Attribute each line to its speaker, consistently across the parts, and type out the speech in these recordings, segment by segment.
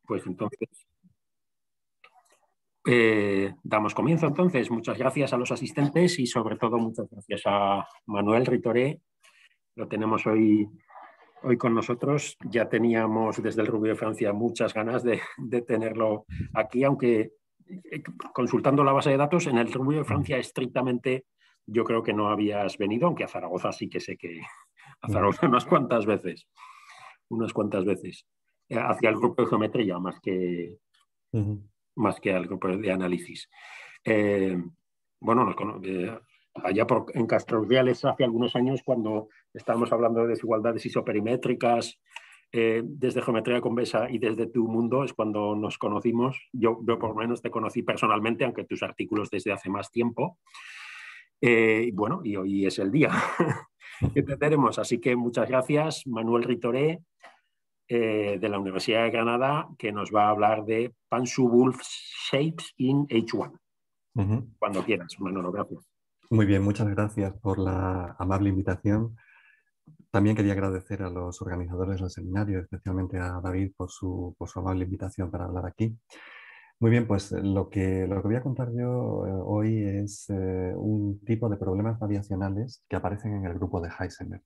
Speaker 1: Pues entonces, damos comienzo entonces. Muchas gracias a los asistentes y sobre todo muchas gracias a Manuel Ritoré. Lo tenemos hoy con nosotros. Ya teníamos desde el Rubio de Francia muchas ganas de tenerlo aquí, aunque consultando la base de datos, en el Rubio de Francia estrictamente yo creo que no habías venido, aunque a Zaragoza sí que sé que a Zaragoza unas cuantas veces, hacia el grupo de geometría más que al grupo de análisis. Bueno, allá en Castro Urdiales hace algunos años, cuando estábamos hablando de desigualdades isoperimétricas, desde geometría convexa y desde tu mundo, es cuando nos conocimos. Yo por lo menos te conocí personalmente, aunque tus artículos desde hace más tiempo. Bueno, y hoy es el día que te tenemos. Así que muchas gracias, Manuel Ritoré, de la Universidad de Granada, que nos va a hablar de Pansu-Wolf Shapes in H1. Cuando quieras, Manolo, gracias.
Speaker 2: Muy bien, muchas gracias por la amable invitación. También quería agradecer a los organizadores del seminario, especialmente a David por su amable invitación para hablar aquí. Muy bien, pues lo que voy a contar yo hoy es un tipo de problemas variacionales que aparecen en el grupo de Heisenberg.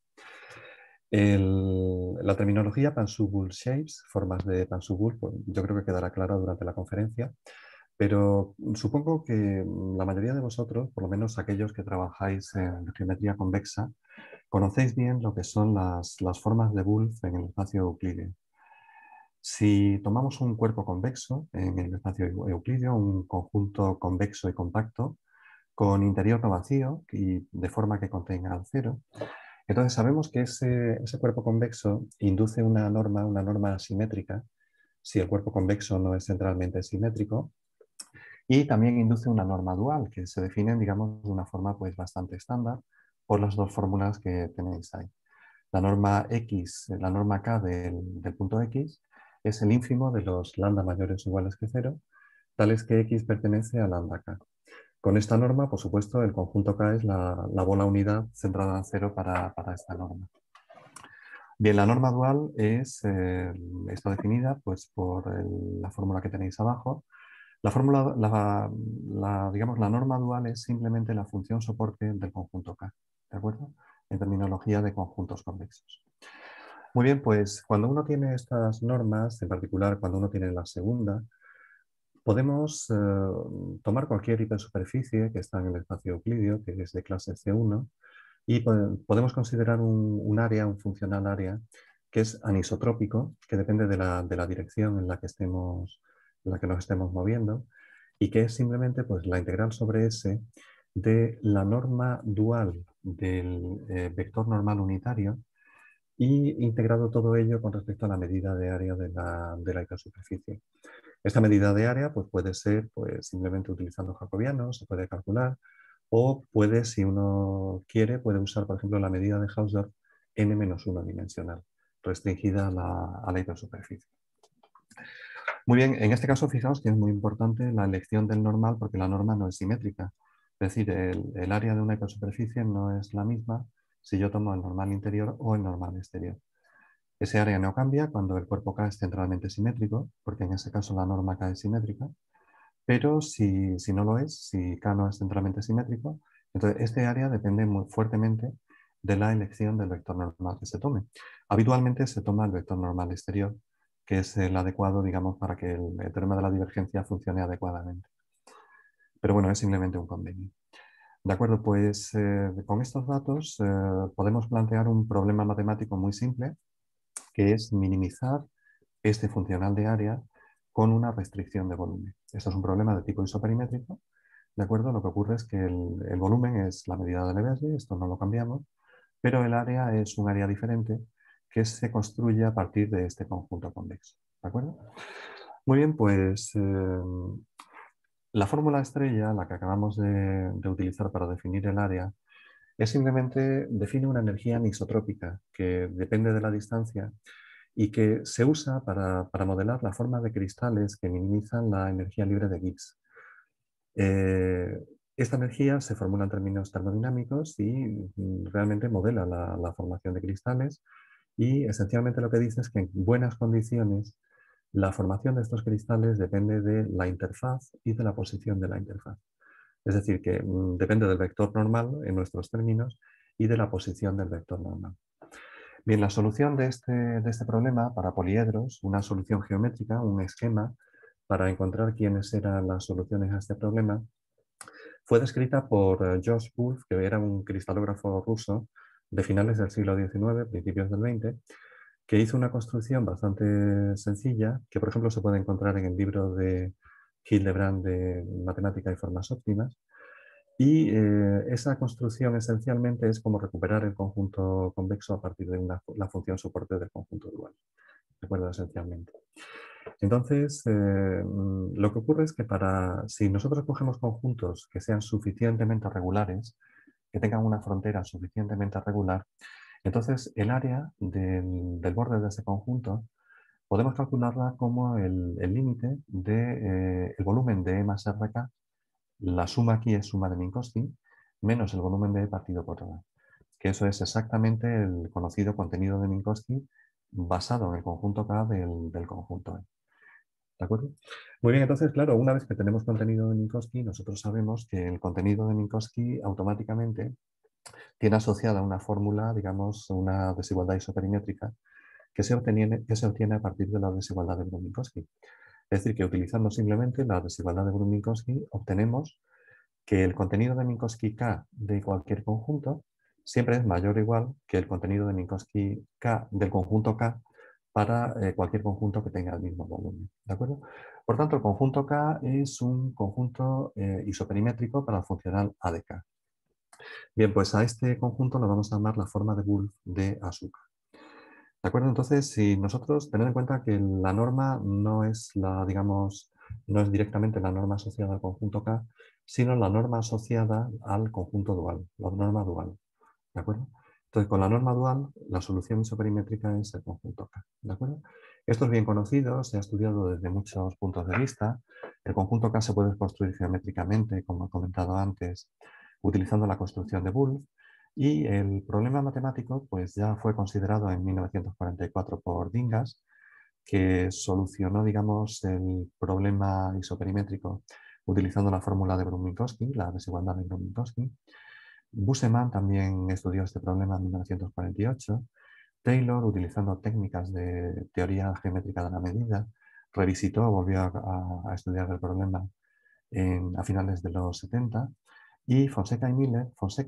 Speaker 2: La terminología Pansu-Wolf Shapes, formas de Pansu-Wolf, pues, yo creo que quedará claro durante la conferencia, pero supongo que la mayoría de vosotros, por lo menos aquellos que trabajáis en geometría convexa, conocéis bien lo que son las formas de Wolf en el espacio euclídeo. Si tomamos un cuerpo convexo en el espacio euclídeo, un conjunto convexo y compacto, con interior no vacío y de forma que contenga al cero, entonces sabemos que ese cuerpo convexo induce una norma asimétrica, si el cuerpo convexo no es centralmente simétrico, y también induce una norma dual, que se define, digamos, de una forma pues, bastante estándar por las dos fórmulas que tenéis ahí. La norma X, la norma K del punto X, es el ínfimo de los lambda mayores o iguales que cero, tales que X pertenece a lambda K. Con esta norma, por supuesto, el conjunto K es la bola unidad centrada en cero para esta norma. Bien, la norma dual está definida pues, por la fórmula que tenéis abajo. Digamos, la norma dual es simplemente la función soporte del conjunto K, ¿de acuerdo? En terminología de conjuntos convexos. Muy bien, pues cuando uno tiene estas normas, en particular cuando uno tiene la segunda, podemos tomar cualquier hipersuperficie que está en el espacio euclídeo, que es de clase C1, y podemos considerar un área, un funcional área, que es anisotrópico, que depende de la dirección en la que nos estemos moviendo, y que es simplemente pues, la integral sobre S de la norma dual del vector normal unitario y integrado todo ello con respecto a la medida de área de la hipersuperficie. Esta medida de área pues, puede ser pues, simplemente utilizando jacobianos, se puede calcular, o puede, si uno quiere, puede usar, por ejemplo, la medida de Hausdorff n-1 dimensional, restringida a la hipersuperficie. Muy bien, en este caso fijaos que es muy importante la elección del normal porque la norma no es simétrica. Es decir, el área de una hipersuperficie no es la misma si yo tomo el normal interior o el normal exterior. Ese área no cambia cuando el cuerpo K es centralmente simétrico, porque en ese caso la norma K es simétrica, pero si no lo es, si K no es centralmente simétrico, entonces este área depende muy fuertemente de la elección del vector normal que se tome. Habitualmente se toma el vector normal exterior, que es el adecuado, digamos, para que el teorema de la divergencia funcione adecuadamente. Pero bueno, es simplemente un convenio. De acuerdo, pues con estos datos podemos plantear un problema matemático muy simple, que es minimizar este funcional de área con una restricción de volumen. Esto es un problema de tipo isoperimétrico, ¿de acuerdo? Lo que ocurre es que el volumen es la medida de Lebesgue, esto no lo cambiamos, pero el área es un área diferente que se construye a partir de este conjunto convexo, ¿de acuerdo? Muy bien, pues la fórmula estrella, la que acabamos de utilizar para definir el área, es simplemente define una energía anisotrópica que depende de la distancia y que se usa para modelar la forma de cristales que minimizan la energía libre de Gibbs. Esta energía se formula en términos termodinámicos y realmente modela la formación de cristales y esencialmente lo que dice es que en buenas condiciones La formación de estos cristales depende de la interfaz y de la posición de la interfaz. Es decir, que depende del vector normal, en nuestros términos, y de la posición del vector normal. Bien, la solución de este problema para poliedros, una solución geométrica, un esquema para encontrar quiénes eran las soluciones a este problema, fue descrita por Josh Wolf, que era un cristalógrafo ruso de finales del siglo XIX, principios del XX, que hizo una construcción bastante sencilla, que por ejemplo se puede encontrar en el libro de Hildebrand de Matemática y Formas Óptimas. Y esa construcción esencialmente es como recuperar el conjunto convexo a partir de la función soporte del conjunto dual. ¿De acuerdo? Esencialmente. Entonces, lo que ocurre es que si nosotros cogemos conjuntos que sean suficientemente regulares, que tengan una frontera suficientemente regular, entonces el área del borde de ese conjunto podemos calcularla como el límite del volumen de E más RK. La suma aquí es suma de Minkowski menos el volumen de E partido por R, que eso es exactamente el conocido contenido de Minkowski basado en el conjunto K del conjunto E. ¿De acuerdo? Muy bien, entonces, claro, una vez que tenemos contenido de Minkowski, nosotros sabemos que el contenido de Minkowski automáticamente tiene asociada una fórmula, digamos, una desigualdad isoperimétrica que se obtiene a partir de la desigualdad de Brun-Minkowski. Es decir, que utilizando simplemente la desigualdad de Brun-Minkowski obtenemos que el contenido de Minkowski K de cualquier conjunto siempre es mayor o igual que el contenido de Minkowski K del conjunto K para cualquier conjunto que tenga el mismo volumen. ¿De acuerdo? Por tanto, el conjunto K es un conjunto isoperimétrico para el funcional A de K. Bien, pues a este conjunto lo vamos a llamar la forma de Wolf de azúcar. ¿De acuerdo? Entonces, si nosotros tened en cuenta que la norma no es digamos, no es directamente la norma asociada al conjunto K, sino la norma asociada al conjunto dual, la norma dual. ¿De acuerdo? Entonces, con la norma dual, la solución isoperimétrica es el conjunto K. ¿De acuerdo? Esto es bien conocido, se ha estudiado desde muchos puntos de vista. El conjunto K se puede construir geométricamente, como he comentado antes, utilizando la construcción de Wolf. Y el problema matemático pues, ya fue considerado en 1944 por Dingas, que solucionó, digamos, el problema isoperimétrico utilizando la fórmula de Brun-Minkowski, la desigualdad de Brun-Minkowski. Busemann también estudió este problema en 1948. Taylor, utilizando técnicas de teoría geométrica de la medida, revisitó, volvió a estudiar el problema a finales de los 70. Y Fonseca y Miller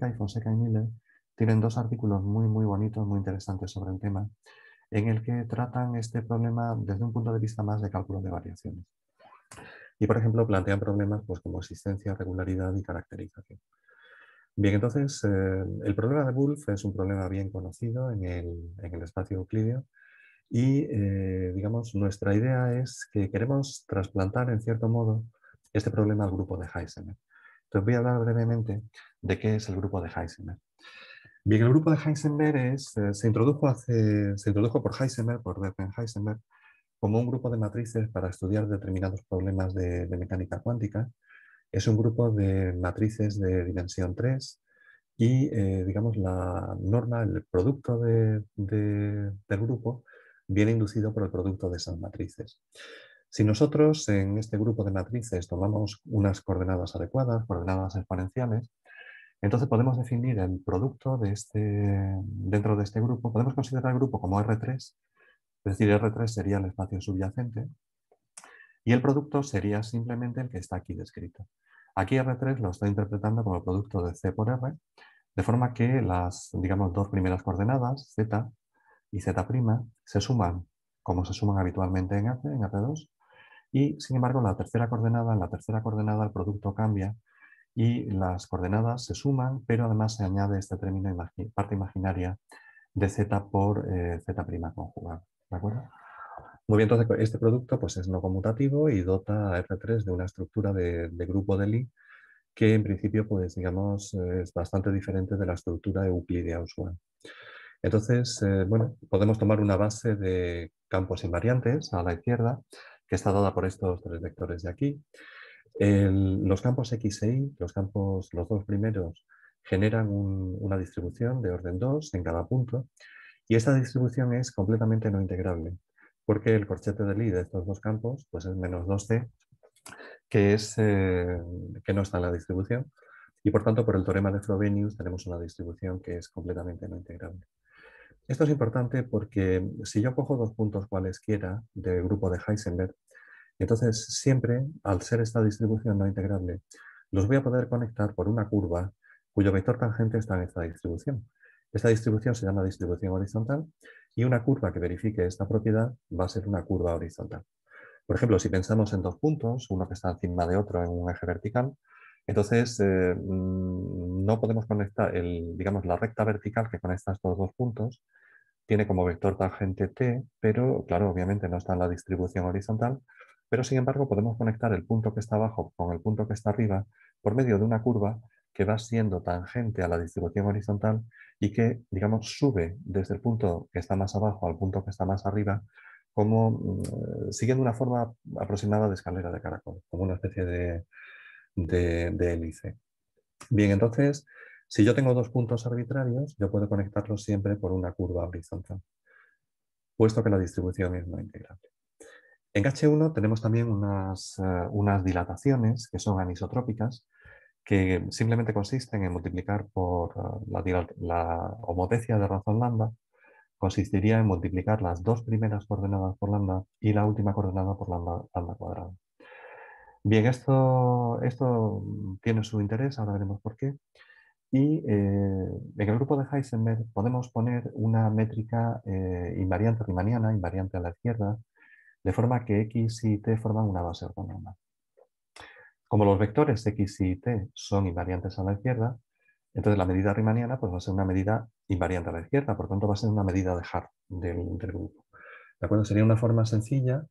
Speaker 2: tienen dos artículos muy, muy bonitos, muy interesantes sobre el tema, en el que tratan este problema desde un punto de vista más de cálculo de variaciones. Y, por ejemplo, plantean problemas pues, como existencia, regularidad y caracterización. Bien, entonces, el problema de Wolf es un problema bien conocido en el espacio euclídeo y, digamos, nuestra idea es que queremos trasplantar, en cierto modo, este problema al grupo de Heisenberg. Entonces, voy a hablar brevemente de qué es el grupo de Heisenberg. Bien, el grupo de Heisenberg se introdujo por Heisenberg, por Bertrand Heisenberg, como un grupo de matrices para estudiar determinados problemas de mecánica cuántica. Es un grupo de matrices de dimensión 3 y, digamos, la norma, el producto del grupo viene inducido por el producto de esas matrices. Si nosotros en este grupo de matrices tomamos unas coordenadas adecuadas, coordenadas exponenciales, entonces podemos definir el producto dentro de este grupo, podemos considerar el grupo como R3, es decir, R3 sería el espacio subyacente, y el producto sería simplemente el que está aquí descrito. Aquí R3 lo estoy interpretando como el producto de C por R, de forma que las, digamos, dos primeras coordenadas, Z y Z', se suman como se suman habitualmente en R2, y sin embargo en la tercera coordenada el producto cambia y las coordenadas se suman, pero además se añade este término parte imaginaria de Z por Z' conjugado. ¿De acuerdo? Muy bien, entonces este producto pues, es no conmutativo y dota a R3 de una estructura de grupo de Lie que en principio pues, digamos, es bastante diferente de la estructura euclídea usual. Entonces, bueno, podemos tomar una base de campos invariantes a la izquierda, que está dada por estos tres vectores de aquí. Los campos X e Y, los dos primeros, generan una distribución de orden 2 en cada punto, y esta distribución es completamente no integrable. porque el corchete de Lie de estos dos campos pues es menos 2c, que no está en la distribución, y por tanto por el teorema de Frobenius tenemos una distribución que es completamente no integrable. Esto es importante porque si yo cojo dos puntos cualesquiera del grupo de Heisenberg, entonces siempre, al ser esta distribución no integrable, los voy a poder conectar por una curva cuyo vector tangente está en esta distribución. Esta distribución se llama distribución horizontal y una curva que verifique esta propiedad va a ser una curva horizontal. Por ejemplo, si pensamos en dos puntos, uno que está encima de otro en un eje vertical, entonces no podemos conectar, digamos, la recta vertical que conecta estos dos puntos tiene como vector tangente t, pero claro, obviamente no está en la distribución horizontal, pero sin embargo podemos conectar el punto que está abajo con el punto que está arriba por medio de una curva que va siendo tangente a la distribución horizontal y que, digamos, sube desde el punto que está más abajo al punto que está más arriba, como siguiendo una forma aproximada de escalera de caracol, como una especie de hélice. Bien, entonces, si yo tengo dos puntos arbitrarios, yo puedo conectarlos siempre por una curva horizontal, puesto que la distribución es no integrable. En H1 tenemos también unas dilataciones que son anisotrópicas, que simplemente consisten en multiplicar por la homotecia de razón lambda, consistiría en multiplicar las dos primeras coordenadas por lambda y la última coordenada por lambda cuadrada. Bien, esto tiene su interés, ahora veremos por qué. Y en el grupo de Heisenberg podemos poner una métrica invariante riemanniana, invariante a la izquierda, de forma que x y t forman una base ortonormal. Como los vectores x y t son invariantes a la izquierda, entonces la medida riemanniana pues, va a ser una medida invariante a la izquierda, por tanto va a ser una medida de Hart del grupo. ¿De acuerdo? Sería una forma sencilla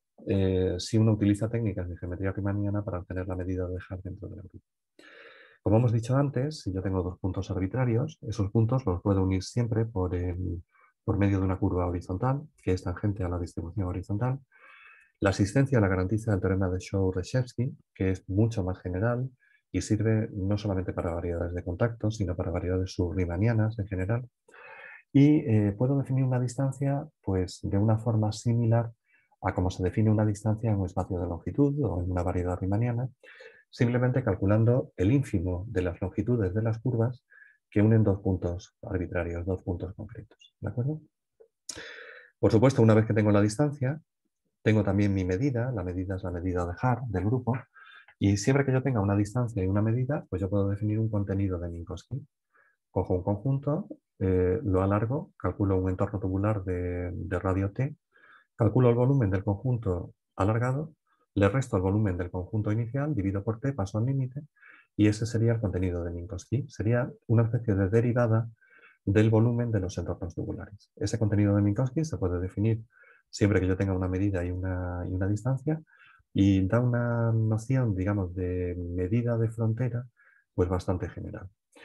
Speaker 2: si uno utiliza técnicas de geometría riemanniana para obtener la medida de Hart dentro del grupo. Como hemos dicho antes, si yo tengo dos puntos arbitrarios, esos puntos los puedo unir siempre por medio de una curva horizontal, que es tangente a la distribución horizontal. La asistencia la garantiza el teorema de Shor-Reshevsky, que es mucho más general y sirve no solamente para variedades de contacto, sino para variedades subriemannianas en general. Y puedo definir una distancia pues, de una forma similar a cómo se define una distancia en un espacio de longitud o en una variedad riemanniana, simplemente calculando el ínfimo de las longitudes de las curvas que unen dos puntos arbitrarios, dos puntos concretos. ¿De acuerdo? Por supuesto, una vez que tengo la distancia, tengo también mi medida. La medida es la medida de Hart del grupo. Y siempre que yo tenga una distancia y una medida, pues yo puedo definir un contenido de Minkowski. Cojo un conjunto, lo alargo, calculo un entorno tubular de radio t, calculo el volumen del conjunto alargado, le resto el volumen del conjunto inicial, divido por t, paso al límite, y ese sería el contenido de Minkowski. Sería una especie de derivada del volumen de los entornos tubulares. Ese contenido de Minkowski se puede definir siempre que yo tenga una medida y una distancia, y da una noción, digamos, de medida de frontera, pues bastante general.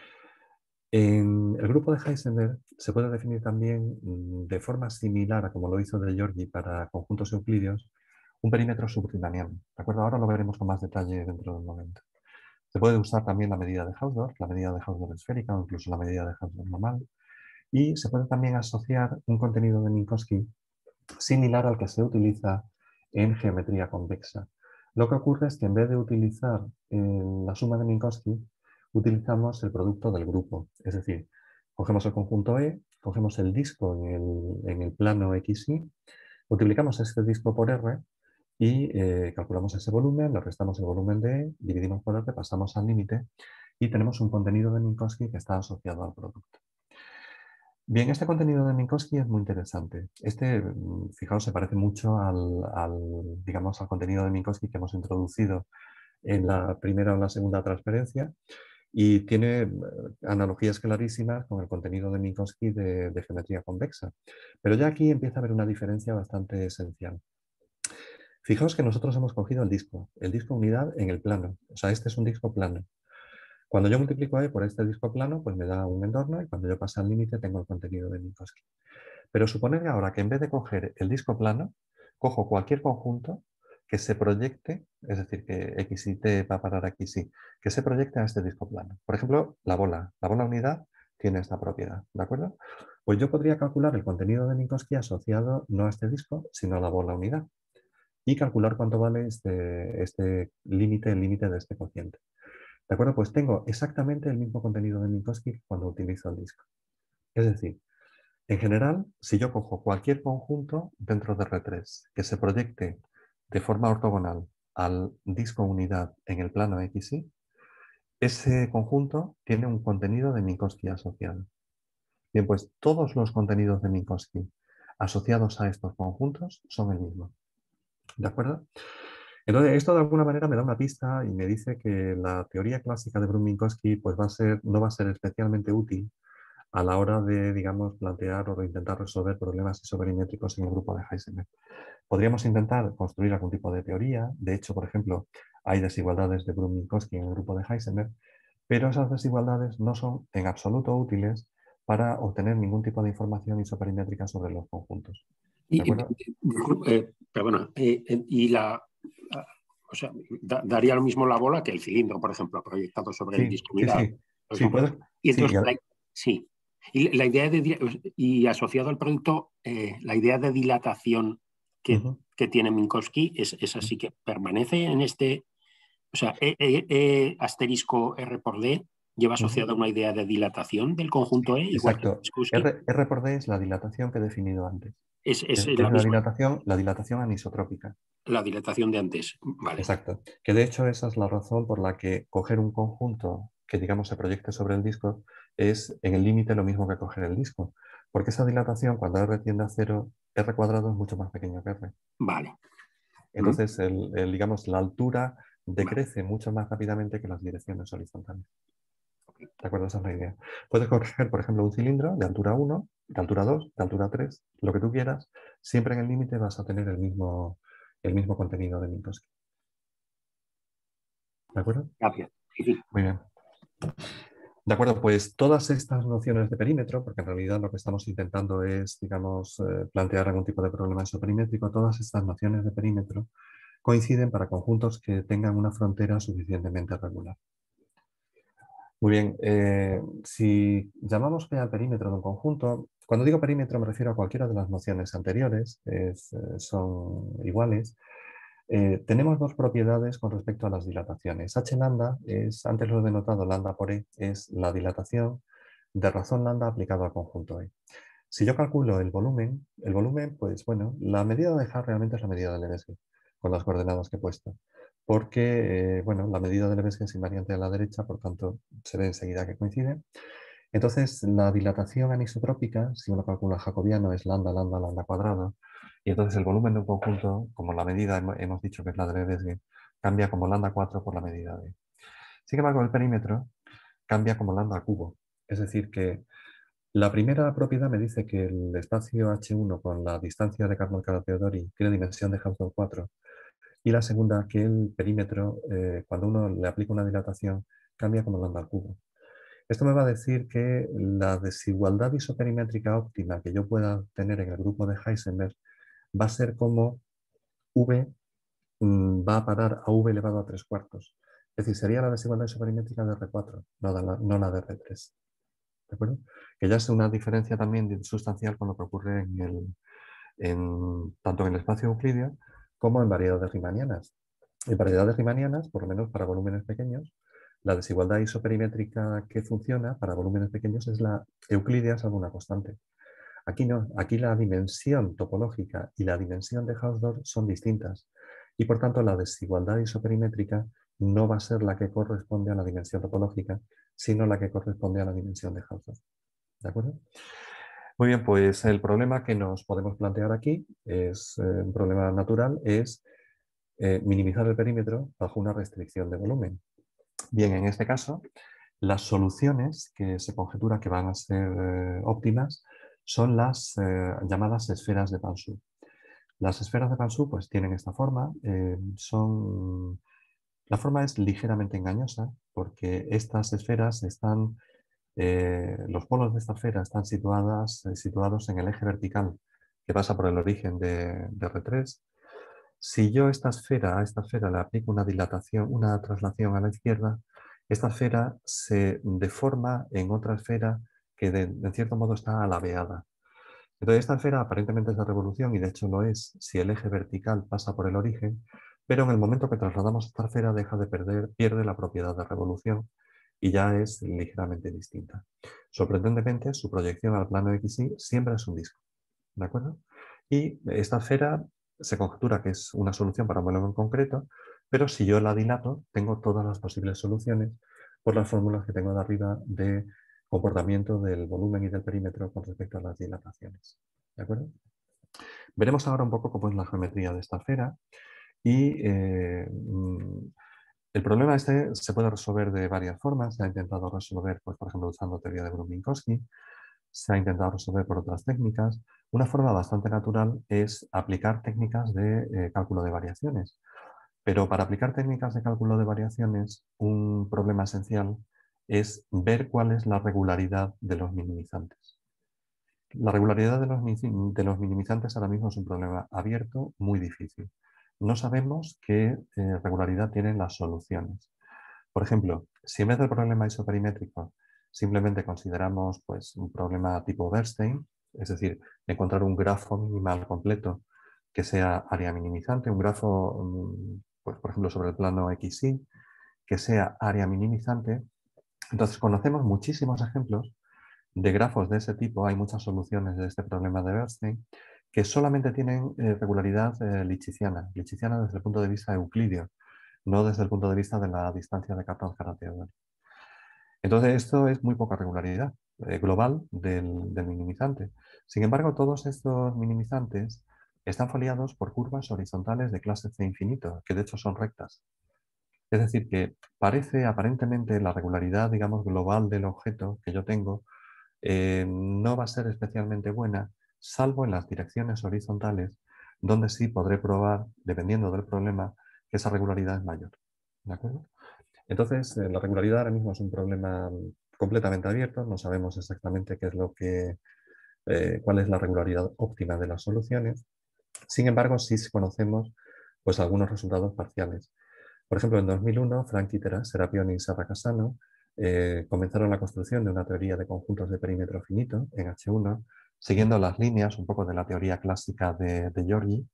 Speaker 2: En el grupo de Heisenberg se puede definir también de forma similar a como lo hizo de Giorgi para conjuntos euclideos, un perímetro subriemanniano. ¿De acuerdo? Ahora lo veremos con más detalle dentro de un momento. Se puede usar también la medida de Hausdorff, la medida de Hausdorff esférica o incluso la medida de Hausdorff normal. Y se puede también asociar un contenido de Minkowski similar al que se utiliza en geometría convexa. Lo que ocurre es que en vez de utilizar la suma de Minkowski, utilizamos el producto del grupo. Es decir, cogemos el conjunto E, cogemos el disco en el plano XY, multiplicamos este disco por R y calculamos ese volumen, le restamos el volumen de E, dividimos por R, pasamos al límite y tenemos un contenido de Minkowski que está asociado al producto. Bien, este contenido de Minkowski es muy interesante. Fijaos, se parece mucho digamos, al contenido de Minkowski que hemos introducido en la primera o la segunda transferencia y tiene analogías clarísimas con el contenido de Minkowski de geometría convexa. Pero ya aquí empieza a haber una diferencia bastante esencial. Fijaos que nosotros hemos cogido el disco unidad en el plano. O sea, este es un disco plano. Cuando yo multiplico E por este disco plano, pues me da un entorno y cuando yo paso al límite tengo el contenido de Minkowski. Pero suponer ahora que en vez de coger el disco plano, cojo cualquier conjunto que se proyecte, es decir, que X y T va a parar aquí, sí, que se proyecte a este disco plano. Por ejemplo, la bola unidad tiene esta propiedad, ¿de acuerdo? Pues yo podría calcular el contenido de Minkowski asociado no a este disco, sino a la bola unidad y calcular cuánto vale este límite, el límite de este cociente. ¿De acuerdo? Pues tengo exactamente el mismo contenido de Minkowski cuando utilizo el disco. Es decir, en general, si yo cojo cualquier conjunto dentro de R3 que se proyecte de forma ortogonal al disco unidad en el plano XY, ese conjunto tiene un contenido de Minkowski asociado. Bien, pues todos los contenidos de Minkowski asociados a estos conjuntos son el mismo. ¿De acuerdo? Entonces, esto de alguna manera me da una pista y me dice que la teoría clásica de Brun-Minkowski pues no va a ser especialmente útil a la hora de, digamos, plantear o de intentar resolver problemas isoperimétricos en el grupo de Heisenberg. Podríamos intentar construir algún tipo de teoría. De hecho, por ejemplo, hay desigualdades de Brun-Minkowski en el grupo de Heisenberg, pero esas desigualdades no son en absoluto útiles para obtener ningún tipo de información isoperimétrica sobre los conjuntos. ¿De acuerdo?
Speaker 1: Perdona, o sea, daría lo mismo la bola que el cilindro, por ejemplo, proyectado sobre el
Speaker 2: Sí,
Speaker 1: disco
Speaker 2: sí,
Speaker 1: unidad.
Speaker 2: sí. Sí, puedes.
Speaker 1: Y
Speaker 2: Sí,
Speaker 1: entonces, sí. Y la idea y asociado al producto, la idea de dilatación que tiene Minkowski es así que permanece en este, o sea, asterisco R por D lleva asociada una idea de dilatación del conjunto E, igual que
Speaker 2: exacto.
Speaker 1: Minkowski.
Speaker 2: R por D es la dilatación que he definido antes.
Speaker 1: Es
Speaker 2: Es
Speaker 1: la misma,
Speaker 2: la dilatación anisotrópica.
Speaker 1: la dilatación de antes. Vale.
Speaker 2: Exacto. Que de hecho esa es la razón por la que coger un conjunto que digamos se proyecte sobre el disco es en el límite lo mismo que coger el disco. Porque esa dilatación cuando R tiende a cero, R cuadrado es mucho más pequeño que R.
Speaker 1: Vale.
Speaker 2: Entonces, digamos, la altura
Speaker 1: Vale.
Speaker 2: decrece mucho más rápidamente que las direcciones horizontales. ¿De acuerdo? Esa es la idea. Puedes coger, por ejemplo, un cilindro de altura 1, de altura 2, de altura 3, lo que tú quieras. Siempre en el límite vas a tener el mismo contenido de Minkowski. ¿De acuerdo?
Speaker 1: Gracias. Sí.
Speaker 2: Muy bien. De acuerdo, pues todas estas nociones de perímetro, porque en realidad lo que estamos intentando es, digamos, plantear algún tipo de problema isoperimétrico, todas estas nociones de perímetro coinciden para conjuntos que tengan una frontera suficientemente regular. Muy bien, si llamamos P al perímetro de un conjunto, cuando digo perímetro me refiero a cualquiera de las nociones anteriores, son iguales. Tenemos dos propiedades con respecto a las dilataciones. H lambda es, antes lo he denotado, lambda por E, es la dilatación de razón lambda aplicado al conjunto E. Si yo calculo el volumen, pues bueno, la medida de Hart realmente es la medida del Lebesgue, con las coordenadas que he puesto. Porque, bueno, la medida del Lebesgue es invariante a la derecha, por tanto, se ve enseguida que coincide. Entonces, la dilatación anisotrópica, si uno calcula jacobiano, es lambda, lambda, lambda cuadrado. Y entonces el volumen de un conjunto, como la medida hemos dicho que es la de Lebesgue, cambia como lambda 4 por la medida de. Sin embargo, el perímetro cambia como lambda cubo. Es decir, que la primera propiedad me dice que el espacio H1 con la distancia de Carnot-Teodori tiene dimensión de Hausdorff 4. Y la segunda, que el perímetro, cuando uno le aplica una dilatación, cambia como lambda al cubo. Esto me va a decir que la desigualdad isoperimétrica óptima que yo pueda tener en el grupo de Heisenberg va a ser como V va a parar a V elevado a 3 cuartos. Es decir, sería la desigualdad isoperimétrica de R4, no la de R3. ¿De acuerdo? Que ya es una diferencia también sustancial con lo que ocurre tanto en el espacio euclídeo como en variedades riemannianas. En variedades riemannianas, por lo menos para volúmenes pequeños, la desigualdad isoperimétrica que funciona para volúmenes pequeños es la euclídea salvo una constante. Aquí no, aquí la dimensión topológica y la dimensión de Hausdorff son distintas y por tanto la desigualdad isoperimétrica no va a ser la que corresponde a la dimensión topológica, sino la que corresponde a la dimensión de Hausdorff. ¿De acuerdo? Muy bien, pues el problema que nos podemos plantear aquí es un problema natural, es minimizar el perímetro bajo una restricción de volumen. Bien, en este caso, las soluciones que se conjetura que van a ser óptimas son las llamadas esferas de Pansu. Las esferas de Pansu pues, tienen esta forma. La forma es ligeramente engañosa porque estas esferas están, los polos de esta esfera están situados en el eje vertical que pasa por el origen de R3. Si yo a esta esfera le aplico una dilatación, una traslación a la izquierda, esta esfera se deforma en otra esfera que de cierto modo está alabeada. Entonces esta esfera aparentemente es de revolución y de hecho lo es si el eje vertical pasa por el origen, pero en el momento que trasladamos esta esfera deja de pierde la propiedad de revolución y ya es ligeramente distinta. Sorprendentemente, su proyección al plano XY siempre es un disco, ¿de acuerdo? Y esta esfera se conjetura que es una solución para un volumen concreto, pero si yo la dilato, tengo todas las posibles soluciones por las fórmulas que tengo de arriba de comportamiento del volumen y del perímetro con respecto a las dilataciones. ¿De acuerdo? Veremos ahora un poco cómo es la geometría de esta esfera y el problema este se puede resolver de varias formas. Se ha intentado resolver, pues, por ejemplo, usando teoría de Gromov-Minkowski. Se ha intentado resolver por otras técnicas. Una forma bastante natural es aplicar técnicas de cálculo de variaciones. Pero para aplicar técnicas de cálculo de variaciones, un problema esencial es ver cuál es la regularidad de los minimizantes. La regularidad de los minimizantes ahora mismo es un problema abierto muy difícil. No sabemos qué regularidad tienen las soluciones. Por ejemplo, si en vez del problema isoperimétrico simplemente consideramos, pues, un problema tipo Bernstein, es decir, encontrar un grafo minimal completo que sea área minimizante, un grafo, pues, por ejemplo, sobre el plano XY, que sea área minimizante, entonces conocemos muchísimos ejemplos de grafos de ese tipo. Hay muchas soluciones de este problema de Bernstein que solamente tienen regularidad lipschitziana desde el punto de vista euclídeo, no desde el punto de vista de la distancia de Kaplan teodori. Entonces, esto es muy poca regularidad global del minimizante. Sin embargo, todos estos minimizantes están foliados por curvas horizontales de clase C infinito, que de hecho son rectas. Es decir, que parece aparentemente la regularidad, digamos, global del objeto que yo tengo no va a ser especialmente buena, salvo en las direcciones horizontales, donde sí podré probar, dependiendo del problema, que esa regularidad es mayor. ¿De acuerdo? Entonces, la regularidad ahora mismo es un problema completamente abierto, no sabemos exactamente qué es cuál es la regularidad óptima de las soluciones. Sin embargo, sí conocemos, pues, algunos resultados parciales. Por ejemplo, en 2001, Frank Serapioni y Serra Casano comenzaron la construcción de una teoría de conjuntos de perímetro finito en H1, siguiendo las líneas un poco de la teoría clásica de Giorgi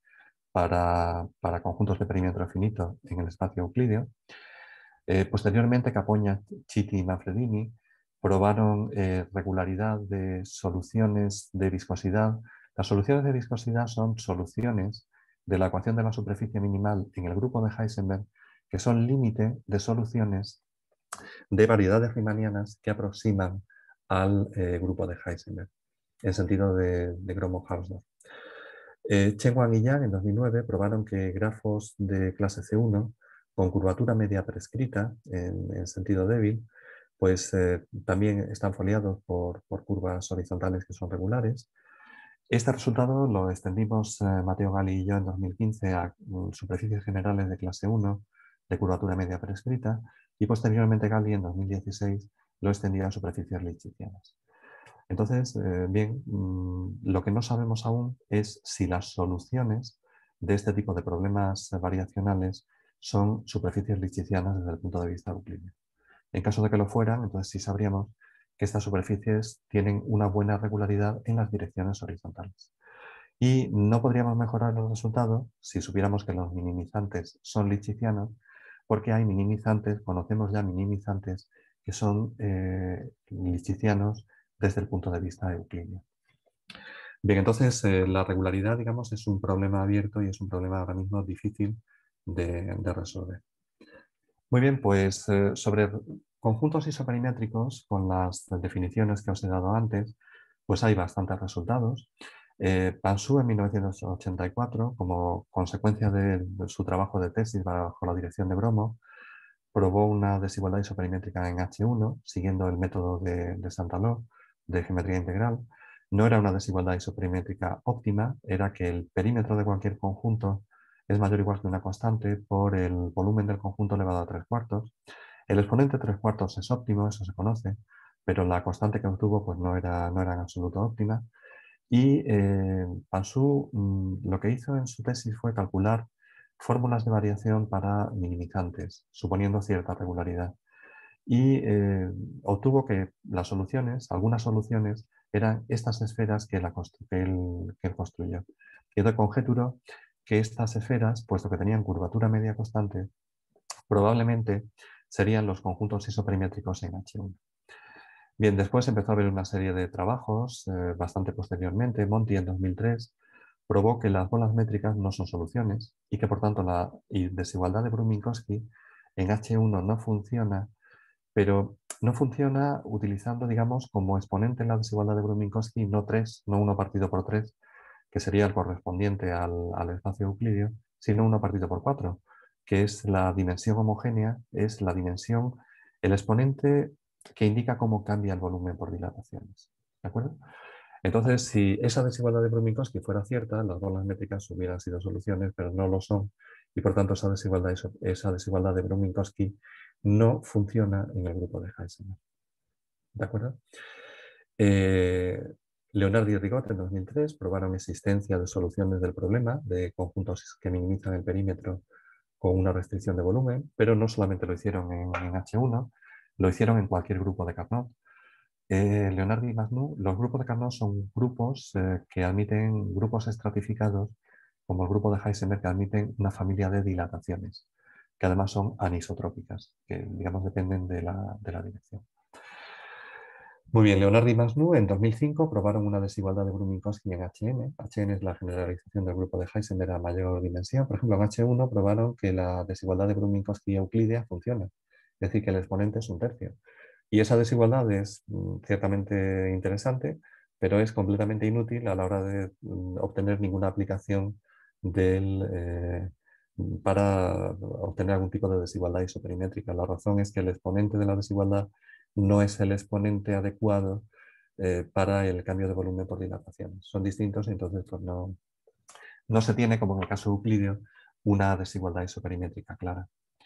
Speaker 2: para conjuntos de perímetro finito en el espacio euclídeo. Posteriormente, Capogna, Chiti y Manfredini probaron regularidad de soluciones de viscosidad. Las soluciones de viscosidad son soluciones de la ecuación de la superficie minimal en el grupo de Heisenberg, que son límite de soluciones de variedades riemannianas que aproximan al grupo de Heisenberg, en sentido de Gromov-Hausdorff. Chen Wang y Yang en 2009 probaron que grafos de clase C1 con curvatura media prescrita en sentido débil, pues también están foliados por curvas horizontales que son regulares. Este resultado lo extendimos Matteo Galli y yo en 2015 a superficies generales de clase 1 de curvatura media prescrita y posteriormente Galli en 2016 lo extendió a superficies lipschitzianas. Entonces, bien, lo que no sabemos aún es si las soluciones de este tipo de problemas variacionales son superficies lipschitzianas desde el punto de vista euclídeo. En caso de que lo fueran, entonces sí sabríamos que estas superficies tienen una buena regularidad en las direcciones horizontales. Y no podríamos mejorar el resultado si supiéramos que los minimizantes son lipschitzianos, porque hay minimizantes, conocemos ya minimizantes que son lipschitzianos desde el punto de vista euclídeo. Bien, entonces la regularidad, digamos, es un problema abierto y es un problema ahora mismo difícil de resolver. Muy bien, pues sobre conjuntos isoperimétricos, con las definiciones que os he dado antes, pues hay bastantes resultados. Pan-Su en 1984, como consecuencia de su trabajo de tesis bajo la dirección de Gromov, probó una desigualdad isoperimétrica en H1, siguiendo el método de Saint-Malo de geometría integral. No era una desigualdad isoperimétrica óptima, era que el perímetro de cualquier conjunto es mayor o igual que una constante por el volumen del conjunto elevado a 3/4. El exponente 3/4 es óptimo, eso se conoce, pero la constante que obtuvo pues, no era en absoluto óptima. Y Pan-Su lo que hizo en su tesis fue calcular fórmulas de variación para minimizantes, suponiendo cierta regularidad. y obtuvo que algunas soluciones, eran estas esferas que él construyó. Y entonces conjeturó que estas esferas, puesto que tenían curvatura media constante, probablemente serían los conjuntos isoperimétricos en H1. Bien, después empezó a haber una serie de trabajos, bastante posteriormente. Monti en 2003 probó que las bolas métricas no son soluciones y que por tanto la desigualdad de Brun-Minkowski en H1 no funciona, pero no funciona utilizando, digamos, como exponente en la desigualdad de Brun-Minkowski no 3, no 1 partido por 3, que sería el correspondiente al espacio euclídeo, sino 1 partido por 4, que es la dimensión homogénea, es la dimensión, el exponente que indica cómo cambia el volumen por dilataciones. ¿De acuerdo? Entonces, si esa desigualdad de Brun-Minkowski fuera cierta, las bolas métricas hubieran sido soluciones, pero no lo son, y por tanto esa desigualdad de Brun-Minkowski no funciona en el grupo de Heisenberg. ¿De acuerdo? Leonardi y Rigot en 2003 probaron existencia de soluciones del problema de conjuntos que minimizan el perímetro con una restricción de volumen, pero no solamente lo hicieron en H1, lo hicieron en cualquier grupo de Carnot. Leonardi y Masnou, los grupos de Carnot son grupos que admiten grupos estratificados, como el grupo de Heisenberg, que admiten una familia de dilataciones, que además son anisotrópicas, que digamos dependen de la dirección. Muy bien, Leonardi y Masnou en 2005 probaron una desigualdad de Brun-Minkowski en HN. HN es la generalización del grupo de Heisenberg a mayor dimensión. Por ejemplo, en H1 probaron que la desigualdad de Brun-Minkowski euclídea funciona, es decir, que el exponente es un tercio. Y esa desigualdad es ciertamente interesante, pero es completamente inútil a la hora de obtener ninguna aplicación para obtener algún tipo de desigualdad isoperimétrica. La razón es que el exponente de la desigualdad no es el exponente adecuado para el cambio de volumen por dilatación. Son distintos y entonces pues, no se tiene, como en el caso euclídeo, una desigualdad isoperimétrica clara.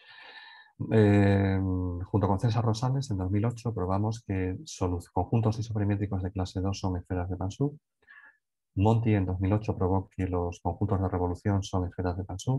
Speaker 2: Junto con César Rosales, en 2008 probamos que conjuntos isoperimétricos de clase 2 son esferas de Mansub. Monti en 2008 probó que los conjuntos de revolución son esferas de Mansub.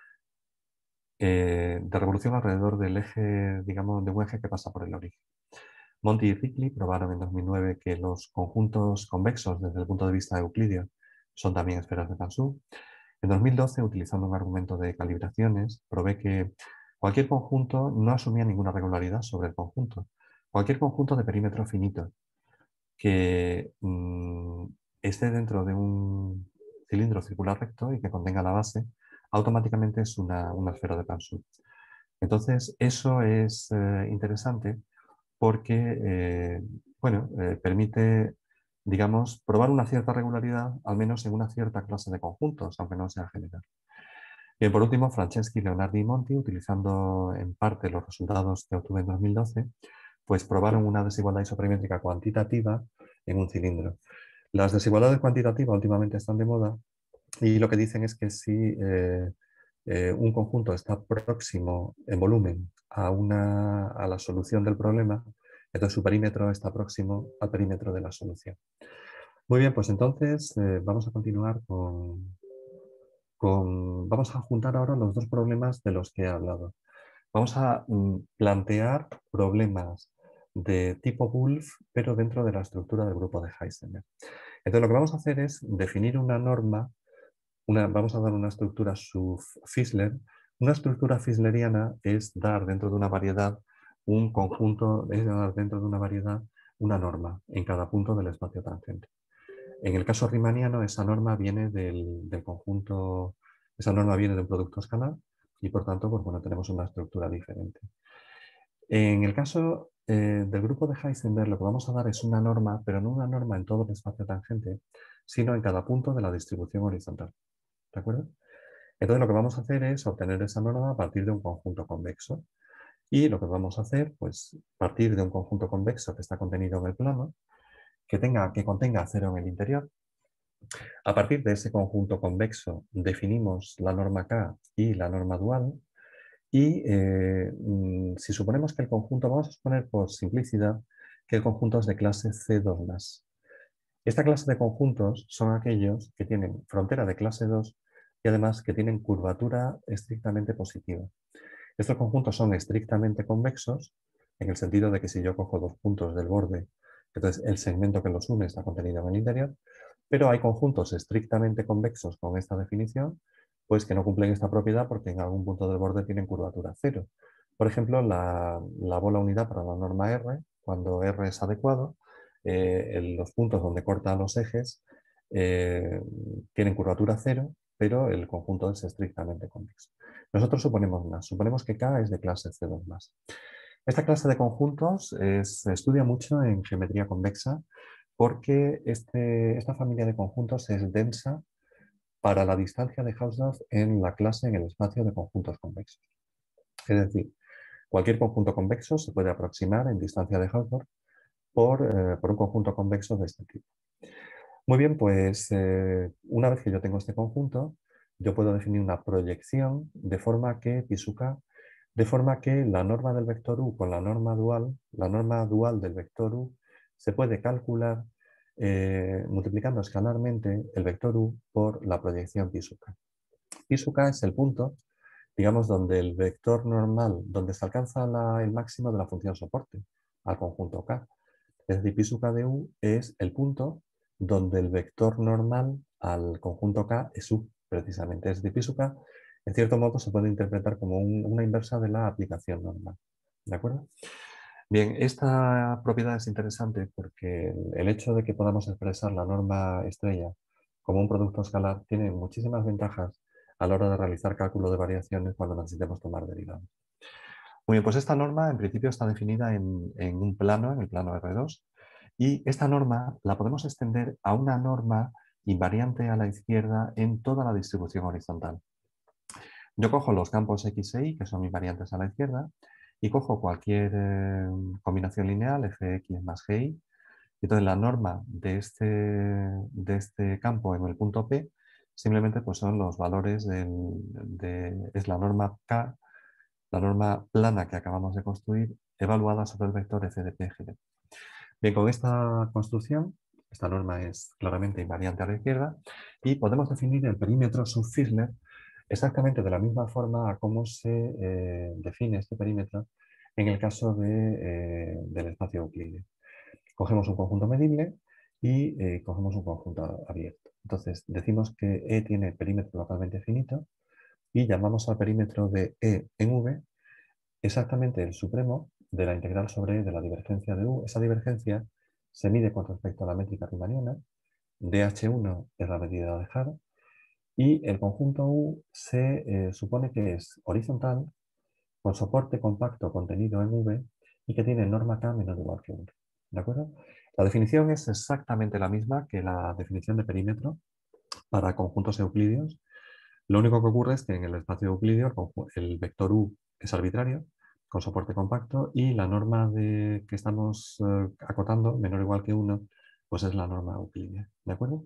Speaker 2: De revolución alrededor del eje, digamos, de un eje que pasa por el origen. Monti y Rickley probaron en 2009 que los conjuntos convexos desde el punto de vista euclídeo son también esferas de Mansub. En 2012, utilizando un argumento de calibraciones, probé que cualquier conjunto no asumía ninguna regularidad sobre el conjunto. Cualquier conjunto de perímetro finito que esté dentro de un cilindro circular recto y que contenga la base, automáticamente es una esfera de Mansub. Entonces, eso es interesante porque permite, digamos, probar una cierta regularidad, al menos en una cierta clase de conjuntos, aunque no sea general. Bien, por último, Franceschi, Leonardi y Monti, utilizando en parte los resultados que obtuve en 2012, pues probaron una desigualdad isoperimétrica cuantitativa en un cilindro. Las desigualdades cuantitativas últimamente están de moda y lo que dicen es que si un conjunto está próximo en volumen a la solución del problema, entonces su perímetro está próximo al perímetro de la solución. Muy bien, pues entonces vamos a continuar vamos a juntar ahora los dos problemas de los que he hablado. Vamos a plantear problemas de tipo Wolf, pero dentro de la estructura del grupo de Heisenberg. Entonces lo que vamos a hacer es definir una norma, vamos a dar una estructura sub-Fissler. Una estructura fisleriana es dar dentro de una variedad un conjunto, es dar dentro de una variedad una norma en cada punto del espacio tangente. En el caso riemanniano, esa norma viene del conjunto, esa norma viene de un producto escalar y por tanto, pues bueno, tenemos una estructura diferente. En el caso del grupo de Heisenberg, lo que vamos a dar es una norma, pero no una norma en todo el espacio tangente, sino en cada punto de la distribución horizontal. ¿De acuerdo? Entonces lo que vamos a hacer es obtener esa norma a partir de un conjunto convexo. Y lo que vamos a hacer, pues partir de un conjunto convexo que está contenido en el plano, que contenga cero en el interior. A partir de ese conjunto convexo definimos la norma K y la norma dual. Y si suponemos que el conjunto, vamos a suponer por simplicidad que el conjunto es de clase C2+. Esta clase de conjuntos son aquellos que tienen frontera de clase 2 y además que tienen curvatura estrictamente positiva. Estos conjuntos son estrictamente convexos en el sentido de que si yo cojo dos puntos del borde, entonces el segmento que los une está contenido en el interior, pero hay conjuntos estrictamente convexos con esta definición, pues que no cumplen esta propiedad porque en algún punto del borde tienen curvatura cero. Por ejemplo, la bola unidad para la norma R, cuando R es adecuado, los puntos donde corta los ejes tienen curvatura cero, pero el conjunto es estrictamente convexo. Nosotros suponemos que K es de clase C2+. Esta clase de conjuntos se estudia mucho en geometría convexa porque esta familia de conjuntos es densa para la distancia de Hausdorff en la clase en el espacio de conjuntos convexos. Es decir, cualquier conjunto convexo se puede aproximar en distancia de Hausdorff por un conjunto convexo de este tipo. Muy bien, pues una vez que yo tengo este conjunto, yo puedo definir una proyección de forma que Pisuka, de forma que la norma del vector u con la norma dual del vector u, se puede calcular multiplicando escalarmente el vector u por la proyección Pisuka. Pisuka es el punto, digamos, donde el vector normal, donde se alcanza el máximo de la función soporte al conjunto K. Es decir, Pisuka de u es el punto donde el vector normal al conjunto K es u, precisamente. Es decir, Pisuka, en cierto modo, se puede interpretar como una inversa de la aplicación normal. ¿De acuerdo? Bien, esta propiedad es interesante porque el hecho de que podamos expresar la norma estrella como un producto escalar tiene muchísimas ventajas a la hora de realizar cálculo de variaciones cuando necesitemos tomar derivadas. Muy bien, pues esta norma en principio está definida en un plano, en el plano R2, y esta norma la podemos extender a una norma invariante a la izquierda en toda la distribución horizontal. Yo cojo los campos X e Y, que son invariantes a la izquierda, y cojo cualquier combinación lineal, Fx más Gi, y entonces la norma de este campo en el punto P simplemente pues son los valores es la norma K, la norma plana que acabamos de construir, evaluada sobre el vector f de p GD. Bien, con esta construcción, esta norma es claramente invariante a la izquierda y podemos definir el perímetro sub-Fischler exactamente de la misma forma a cómo se define este perímetro en el caso del espacio euclídeo. Cogemos un conjunto medible y cogemos un conjunto abierto. Entonces, decimos que E tiene perímetro localmente finito y llamamos al perímetro de E en V exactamente el supremo de la integral sobre E de la divergencia de U. Esa divergencia se mide con respecto a la métrica riemanniana, dH1 es la medida de Haar, y el conjunto U se supone que es horizontal, con soporte compacto contenido en V y que tiene norma K menor o igual que 1. ¿De acuerdo? La definición es exactamente la misma que la definición de perímetro para conjuntos euclideos. Lo único que ocurre es que en el espacio euclídeo el vector U es arbitrario, con soporte compacto, y la norma que estamos acotando, menor o igual que 1, pues es la norma euclídea. ¿De acuerdo?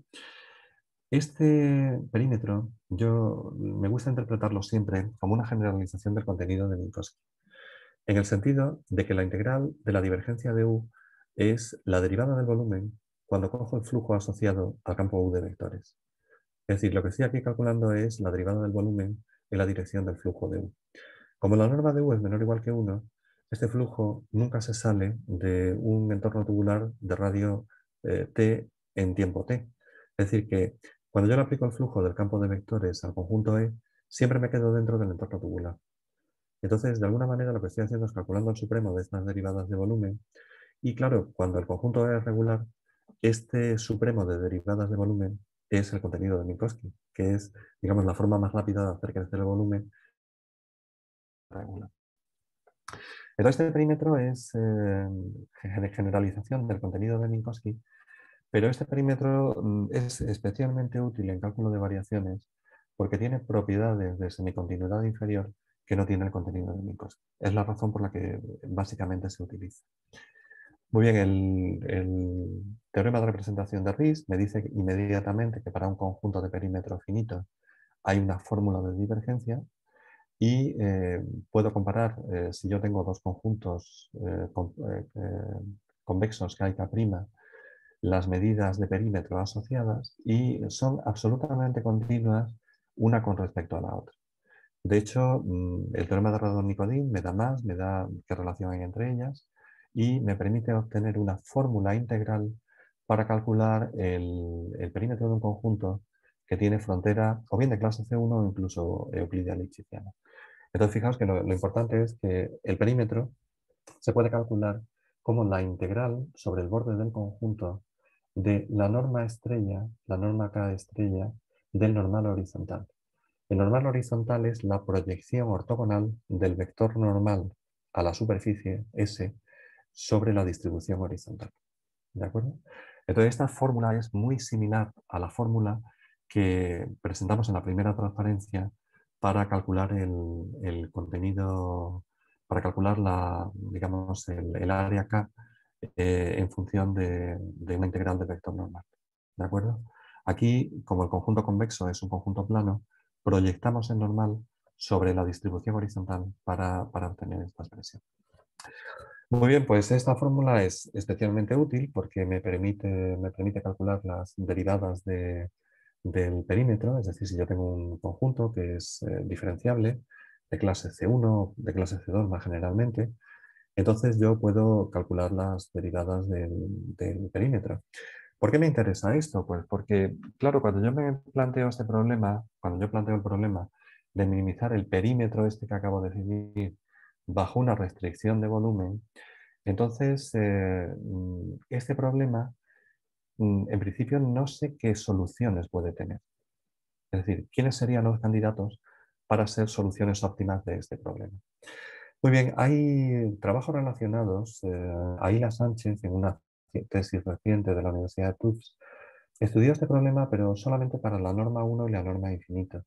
Speaker 2: Este perímetro me gusta interpretarlo siempre como una generalización del contenido de Minkowski, en el sentido de que la integral de la divergencia de U es la derivada del volumen cuando cojo el flujo asociado al campo U de vectores. Es decir, lo que estoy aquí calculando es la derivada del volumen en la dirección del flujo de U. Como la norma de U es menor o igual que 1, este flujo nunca se sale de un entorno tubular de radio t en tiempo t. Es decir, que cuando yo le aplico el flujo del campo de vectores al conjunto E, siempre me quedo dentro del entorno tubular. Entonces, de alguna manera, lo que estoy haciendo es calculando el supremo de estas derivadas de volumen. Y claro, cuando el conjunto E es regular, este supremo de derivadas de volumen es el contenido de Minkowski, que es, digamos, la forma más rápida de hacer crecer el volumen regular. Entonces, este perímetro es generalización del contenido de Minkowski, pero este perímetro es especialmente útil en cálculo de variaciones porque tiene propiedades de semicontinuidad inferior que no tiene el contenido de Minkowski. Es la razón por la que básicamente se utiliza. Muy bien, el teorema de representación de Riesz me dice inmediatamente que para un conjunto de perímetro finito hay una fórmula de divergencia y puedo comparar si yo tengo dos conjuntos convexos que hay K', las medidas de perímetro asociadas y son absolutamente continuas una con respecto a la otra. De hecho, el teorema de Radon-Nikodym me da más, me da qué relación hay entre ellas y me permite obtener una fórmula integral para calcular el perímetro de un conjunto que tiene frontera o bien de clase C1 o incluso euclidiano-lipschitziana. Entonces, fijaos que lo importante es que el perímetro se puede calcular como la integral sobre el borde del conjunto de la norma estrella, la norma K estrella, del normal horizontal. El normal horizontal es la proyección ortogonal del vector normal a la superficie S sobre la distribución horizontal. ¿De acuerdo? Entonces, esta fórmula es muy similar a la fórmula que presentamos en la primera transparencia para calcular el contenido, para calcular digamos, el área K en función de una integral de vector normal. ¿De acuerdo? Aquí, como el conjunto convexo es un conjunto plano, proyectamos el normal sobre la distribución horizontal para obtener esta expresión. Muy bien, pues esta fórmula es especialmente útil porque me permite calcular las derivadas del perímetro, es decir, si yo tengo un conjunto que es diferenciable de clase C1, de clase C2 más generalmente, entonces yo puedo calcular las derivadas del perímetro. ¿Por qué me interesa esto? Pues porque, claro, cuando yo me planteo este problema, cuando yo planteo el problema de minimizar el perímetro este que acabo de definir bajo una restricción de volumen, entonces este problema en principio no sé qué soluciones puede tener. Es decir, ¿quiénes serían los candidatos para ser soluciones óptimas de este problema? Muy bien, hay trabajos relacionados. Aíla Sánchez, en una tesis reciente de la Universidad de Tufts, estudió este problema, pero solamente para la norma 1 y la norma infinita.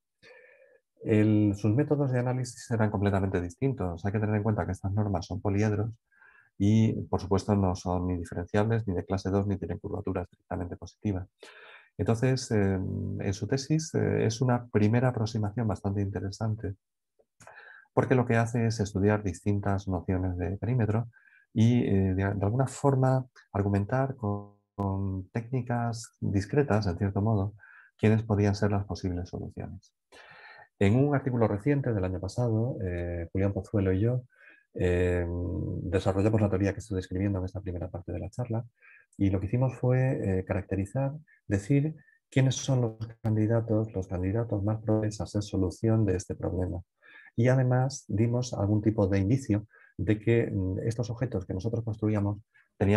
Speaker 2: Sus métodos de análisis eran completamente distintos. Hay que tener en cuenta que estas normas son poliedros y, por supuesto, no son ni diferenciables, ni de clase 2, ni tienen curvatura estrictamente positiva. Entonces, en su tesis es una primera aproximación bastante interesante, porque lo que hace es estudiar distintas nociones de perímetro y de alguna forma argumentar con técnicas discretas, en cierto modo, quiénes podían ser las posibles soluciones. En un artículo reciente del año pasado, Julián Pozuelo y yo desarrollamos la teoría que estoy describiendo en esta primera parte de la charla y lo que hicimos fue caracterizar, decir quiénes son los candidatos más probables a ser solución de este problema. Y además dimos algún tipo de indicio de que estos objetos que nosotros construíamos tenían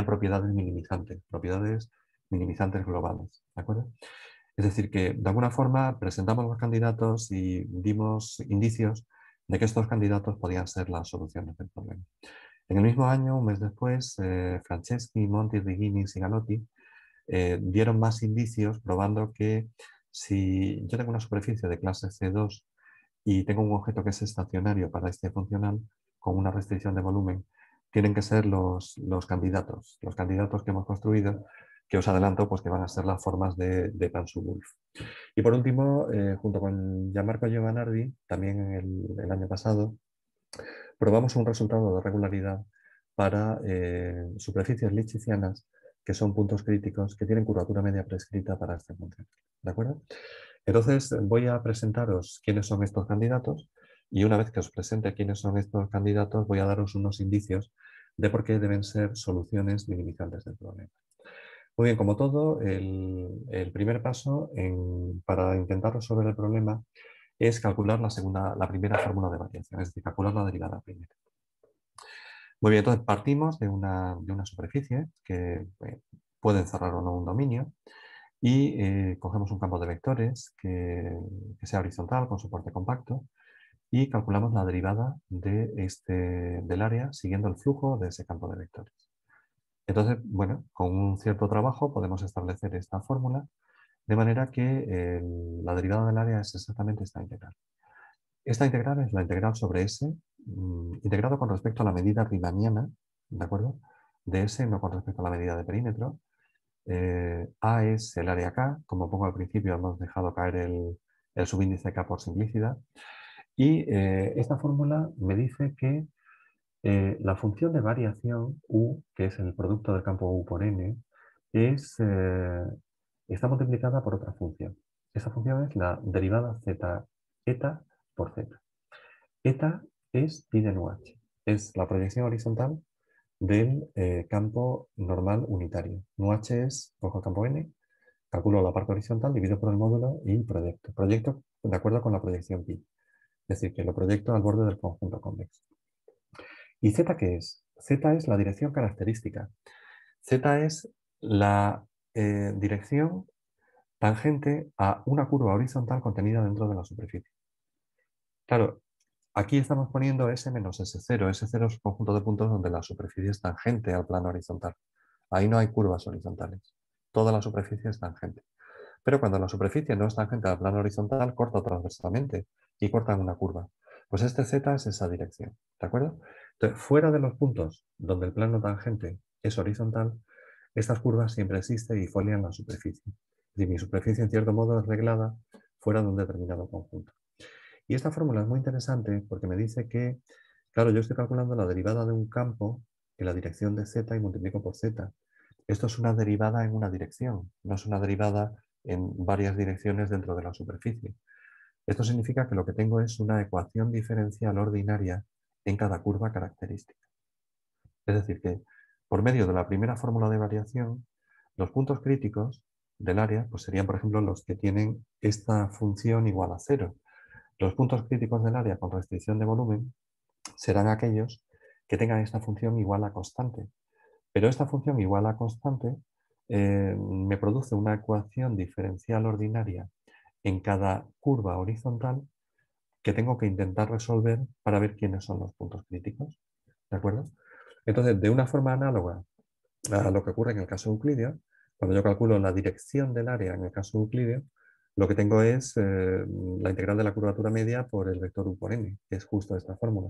Speaker 2: propiedades minimizantes globales. ¿De acuerdo? Es decir, que de alguna forma presentamos los candidatos y dimos indicios de que estos candidatos podían ser las soluciones del problema. En el mismo año, un mes después, Franceschi, Monti, Righini y Galotti dieron más indicios probando que si yo tengo una superficie de clase C2 y tengo un objeto que es estacionario para este funcional con una restricción de volumen, tienen que ser los candidatos que hemos construido, que os adelanto pues, que van a ser las formas de Pan-Wolf. Y por último, junto con Gianmarco Giovanardi, también el año pasado, probamos un resultado de regularidad para superficies lipschitzianas que son puntos críticos que tienen curvatura media prescrita para este funcional. ¿De acuerdo? Entonces voy a presentaros quiénes son estos candidatos y una vez que os presente quiénes son estos candidatos voy a daros unos indicios de por qué deben ser soluciones minimizantes del problema. Muy bien, como todo, el primer paso para intentar resolver el problema es calcular la primera fórmula de variación, es decir, calcular la derivada primera. Muy bien, entonces partimos de una superficie que puede encerrar o no un dominio y cogemos un campo de vectores que sea horizontal con soporte compacto y calculamos la derivada del área siguiendo el flujo de ese campo de vectores. Entonces, bueno, con un cierto trabajo podemos establecer esta fórmula de manera que la derivada del área es exactamente esta integral. Esta integral es la integral sobre S, integrado con respecto a la medida riemanniana, ¿de acuerdo? De S, no con respecto a la medida de perímetro. A es el área K, como pongo al principio hemos dejado caer el subíndice K por simplicidad. Y esta fórmula me dice que la función de variación U, que es el producto del campo U por N, está multiplicada por otra función. Esa función es la derivada z eta por z. Eta es pi de nu h. Es la proyección horizontal del campo normal unitario. Nu h es, cojo el campo n, calculo la parte horizontal, divido por el módulo y proyecto. Proyecto de acuerdo con la proyección pi. Es decir, que lo proyecto al borde del conjunto convexo. ¿Y z qué es? Z es la dirección característica. Z es la dirección tangente a una curva horizontal contenida dentro de la superficie. Claro, aquí estamos poniendo S menos S0. S0 es un conjunto de puntos donde la superficie es tangente al plano horizontal. Ahí no hay curvas horizontales. Toda la superficie es tangente. Pero cuando la superficie no es tangente al plano horizontal, corta transversalmente y corta una curva. Pues este Z es esa dirección, ¿de acuerdo? Entonces, fuera de los puntos donde el plano tangente es horizontal, estas curvas siempre existen y folian la superficie. Es decir, mi superficie en cierto modo es reglada fuera de un determinado conjunto. Y esta fórmula es muy interesante porque me dice que, claro, yo estoy calculando la derivada de un campo en la dirección de Z y multiplico por Z. Esto es una derivada en una dirección, no es una derivada en varias direcciones dentro de la superficie. Esto significa que lo que tengo es una ecuación diferencial ordinaria en cada curva característica. Es decir, que por medio de la primera fórmula de variación, los puntos críticos del área pues serían, por ejemplo, los que tienen esta función igual a 0. Los puntos críticos del área con restricción de volumen serán aquellos que tengan esta función igual a constante. Pero esta función igual a constante me produce una ecuación diferencial ordinaria en cada curva horizontal que tengo que intentar resolver para ver quiénes son los puntos críticos. ¿De acuerdo? Entonces, de una forma análoga a lo que ocurre en el caso euclídeo, cuando yo calculo la dirección del área en el caso euclídeo, lo que tengo es la integral de la curvatura media por el vector u por n, que es justo esta fórmula.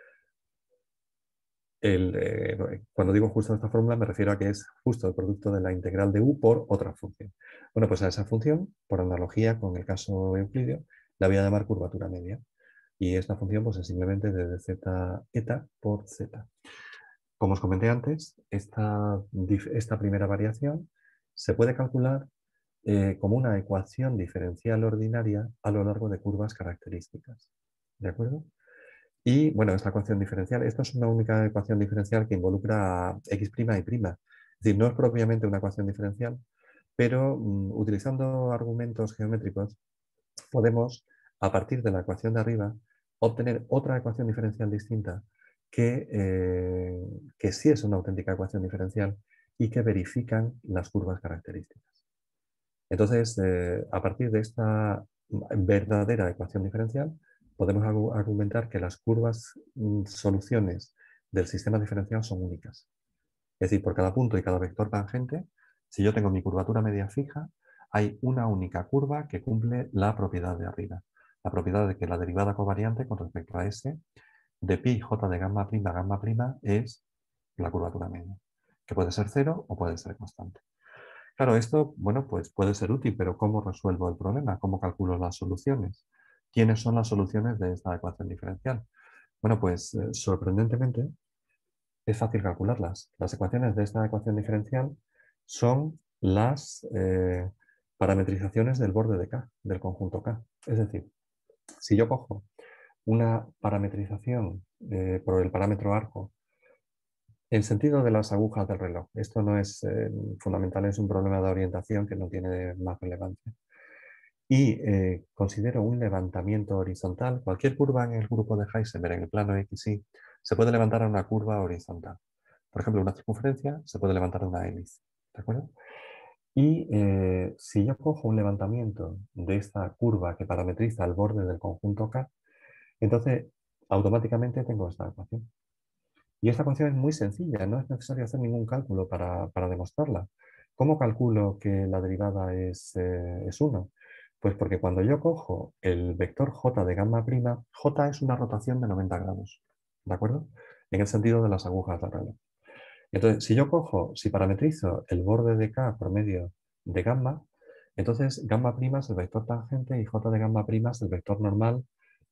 Speaker 2: Cuando digo justo esta fórmula me refiero a que es justo el producto de la integral de u por otra función. Bueno, pues a esa función, por analogía con el caso euclídeo, la voy a llamar curvatura media. Y esta función pues, es simplemente de z eta por z. Como os comenté antes, esta primera variación se puede calcular como una ecuación diferencial ordinaria a lo largo de curvas características. ¿De acuerdo? Y bueno, esta ecuación diferencial, esto es una única ecuación diferencial que involucra a x' y prima. Es decir, no es propiamente una ecuación diferencial, pero utilizando argumentos geométricos podemos, a partir de la ecuación de arriba, obtener otra ecuación diferencial distinta que sí es una auténtica ecuación diferencial y que verifican las curvas características. Entonces, a partir de esta verdadera ecuación diferencial, podemos argumentar que las curvas soluciones del sistema diferencial son únicas. Es decir, por cada punto y cada vector tangente, si yo tengo mi curvatura media fija, hay una única curva que cumple la propiedad de arriba. La propiedad de que la derivada covariante con respecto a S de pi j de gamma prima es la curvatura media, que puede ser cero o puede ser constante. Claro, esto, bueno, pues puede ser útil, pero ¿cómo resuelvo el problema? ¿Cómo calculo las soluciones? ¿Quiénes son las soluciones de esta ecuación diferencial? Bueno, pues sorprendentemente es fácil calcularlas. Las ecuaciones de esta ecuación diferencial son las parametrizaciones del borde de K, del conjunto K. Es decir, si yo cojo una parametrización por el parámetro arco en sentido de las agujas del reloj, esto no es fundamental, es un problema de orientación que no tiene más relevancia. Y considero un levantamiento horizontal. Cualquier curva en el grupo de Heisenberg, en el plano XY, se puede levantar a una curva horizontal. Por ejemplo, una circunferencia se puede levantar a una hélice. ¿De acuerdo? Y si yo cojo un levantamiento de esta curva que parametriza el borde del conjunto K, entonces automáticamente tengo esta ecuación. Y esta ecuación es muy sencilla, no es necesario hacer ningún cálculo para demostrarla. ¿Cómo calculo que la derivada es 1? Pues porque cuando yo cojo el vector j de gamma prima, j es una rotación de 90 grados, ¿de acuerdo? En el sentido de las agujas del reloj. Entonces, si parametrizo el borde de K por medio de gamma, entonces gamma prima es el vector tangente y j de gamma prima es el vector normal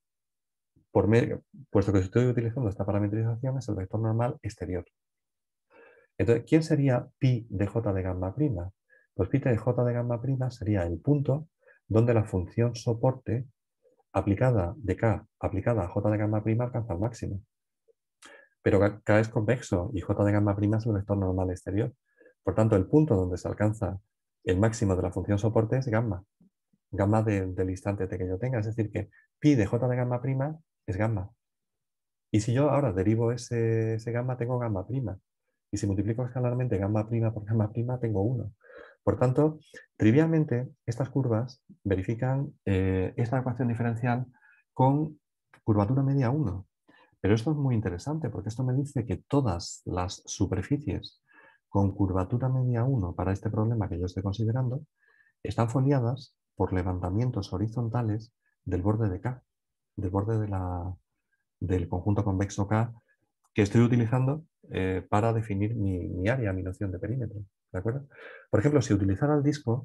Speaker 2: puesto que si estoy utilizando esta parametrización es el vector normal exterior. Entonces, ¿quién sería pi de j de gamma prima? Pues pi de j de gamma prima sería el punto donde la función soporte aplicada de K aplicada a J de gamma prima alcanza el máximo. Pero K es convexo y J de gamma prima es el vector normal exterior. Por tanto, el punto donde se alcanza el máximo de la función soporte es gamma. Gamma del instante t que yo tenga. Es decir, que pi de J de gamma prima es gamma. Y si yo ahora derivo ese gamma, tengo gamma prima. Y si multiplico escalarmente gamma prima por gamma prima, tengo 1. Por tanto, trivialmente, estas curvas verifican esta ecuación diferencial con curvatura media 1. Pero esto es muy interesante porque esto me dice que todas las superficies con curvatura media 1 para este problema que yo estoy considerando están foliadas por levantamientos horizontales del borde de K, del borde del conjunto convexo K que estoy utilizando para definir mi área, mi noción de perímetro. ¿De acuerdo? Por ejemplo, si utilizara el disco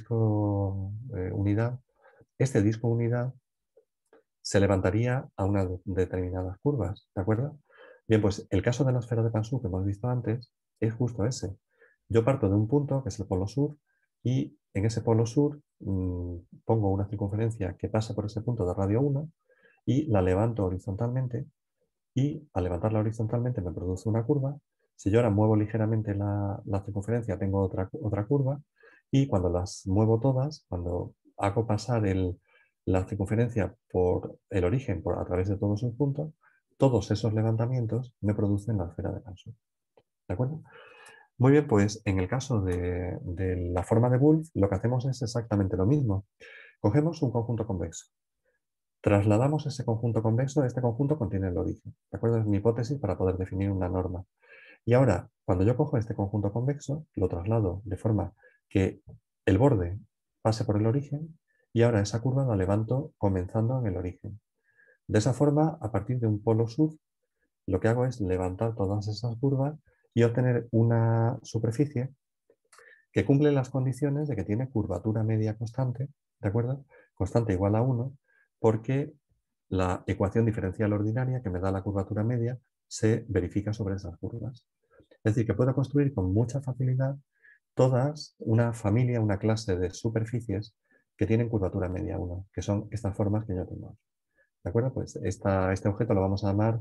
Speaker 2: unidad, este disco unidad se levantaría a unas determinadas curvas. ¿De acuerdo? Bien, pues el caso de la esfera de Pansu que hemos visto antes es justo ese. Yo parto de un punto, que es el polo sur, y en ese polo sur pongo una circunferencia que pasa por ese punto de radio 1 y la levanto horizontalmente y al levantarla horizontalmente me produce una curva. Si yo ahora muevo ligeramente la circunferencia, tengo otra curva y cuando las muevo todas, cuando hago pasar la circunferencia por el origen a través de todos sus puntos, todos esos levantamientos me producen la esfera de Pansu. ¿De acuerdo? Muy bien, pues en el caso de la forma de Wolf, lo que hacemos es exactamente lo mismo. Cogemos un conjunto convexo. Trasladamos ese conjunto convexo, este conjunto contiene el origen. ¿De acuerdo? Es mi hipótesis para poder definir una norma. Y ahora, cuando yo cojo este conjunto convexo, lo traslado de forma que el borde pase por el origen y ahora esa curva la levanto comenzando en el origen. De esa forma, a partir de un polo sur, lo que hago es levantar todas esas curvas y obtener una superficie que cumple las condiciones de que tiene curvatura media constante, ¿de acuerdo? Constante igual a 1, porque la ecuación diferencial ordinaria que me da la curvatura media se verifica sobre esas curvas. Es decir, que puedo construir con mucha facilidad todas una familia, una clase de superficies que tienen curvatura media 1, que son estas formas que yo tengo. ¿De acuerdo? Pues este objeto lo vamos a llamar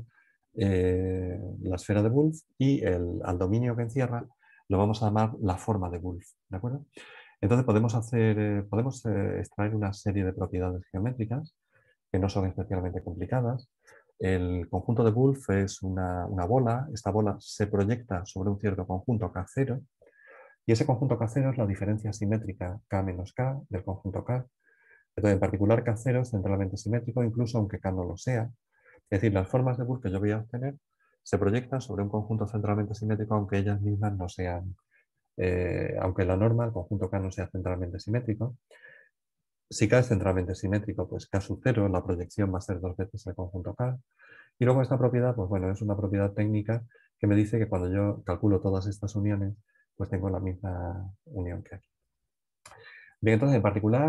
Speaker 2: la esfera de Wolf y al dominio que encierra lo vamos a llamar la forma de Wolf. ¿De acuerdo? Entonces podemos extraer una serie de propiedades geométricas que no son especialmente complicadas. El conjunto de Wolf es una bola. Esta bola se proyecta sobre un cierto conjunto K0 y ese conjunto K0 es la diferencia simétrica K menos K del conjunto K. Entonces, en particular, K0 es centralmente simétrico, incluso aunque K no lo sea. Es decir, las formas de Wolf que yo voy a obtener se proyectan sobre un conjunto centralmente simétrico, aunque ellas mismas no sean, aunque la norma, el conjunto K no sea centralmente simétrico. Si K es centralmente simétrico, pues K sub 0, la proyección va a ser 2 veces el conjunto K. Y luego esta propiedad, pues bueno, es una propiedad técnica que me dice que cuando yo calculo todas estas uniones, pues tengo la misma unión que aquí. Bien, entonces, en particular,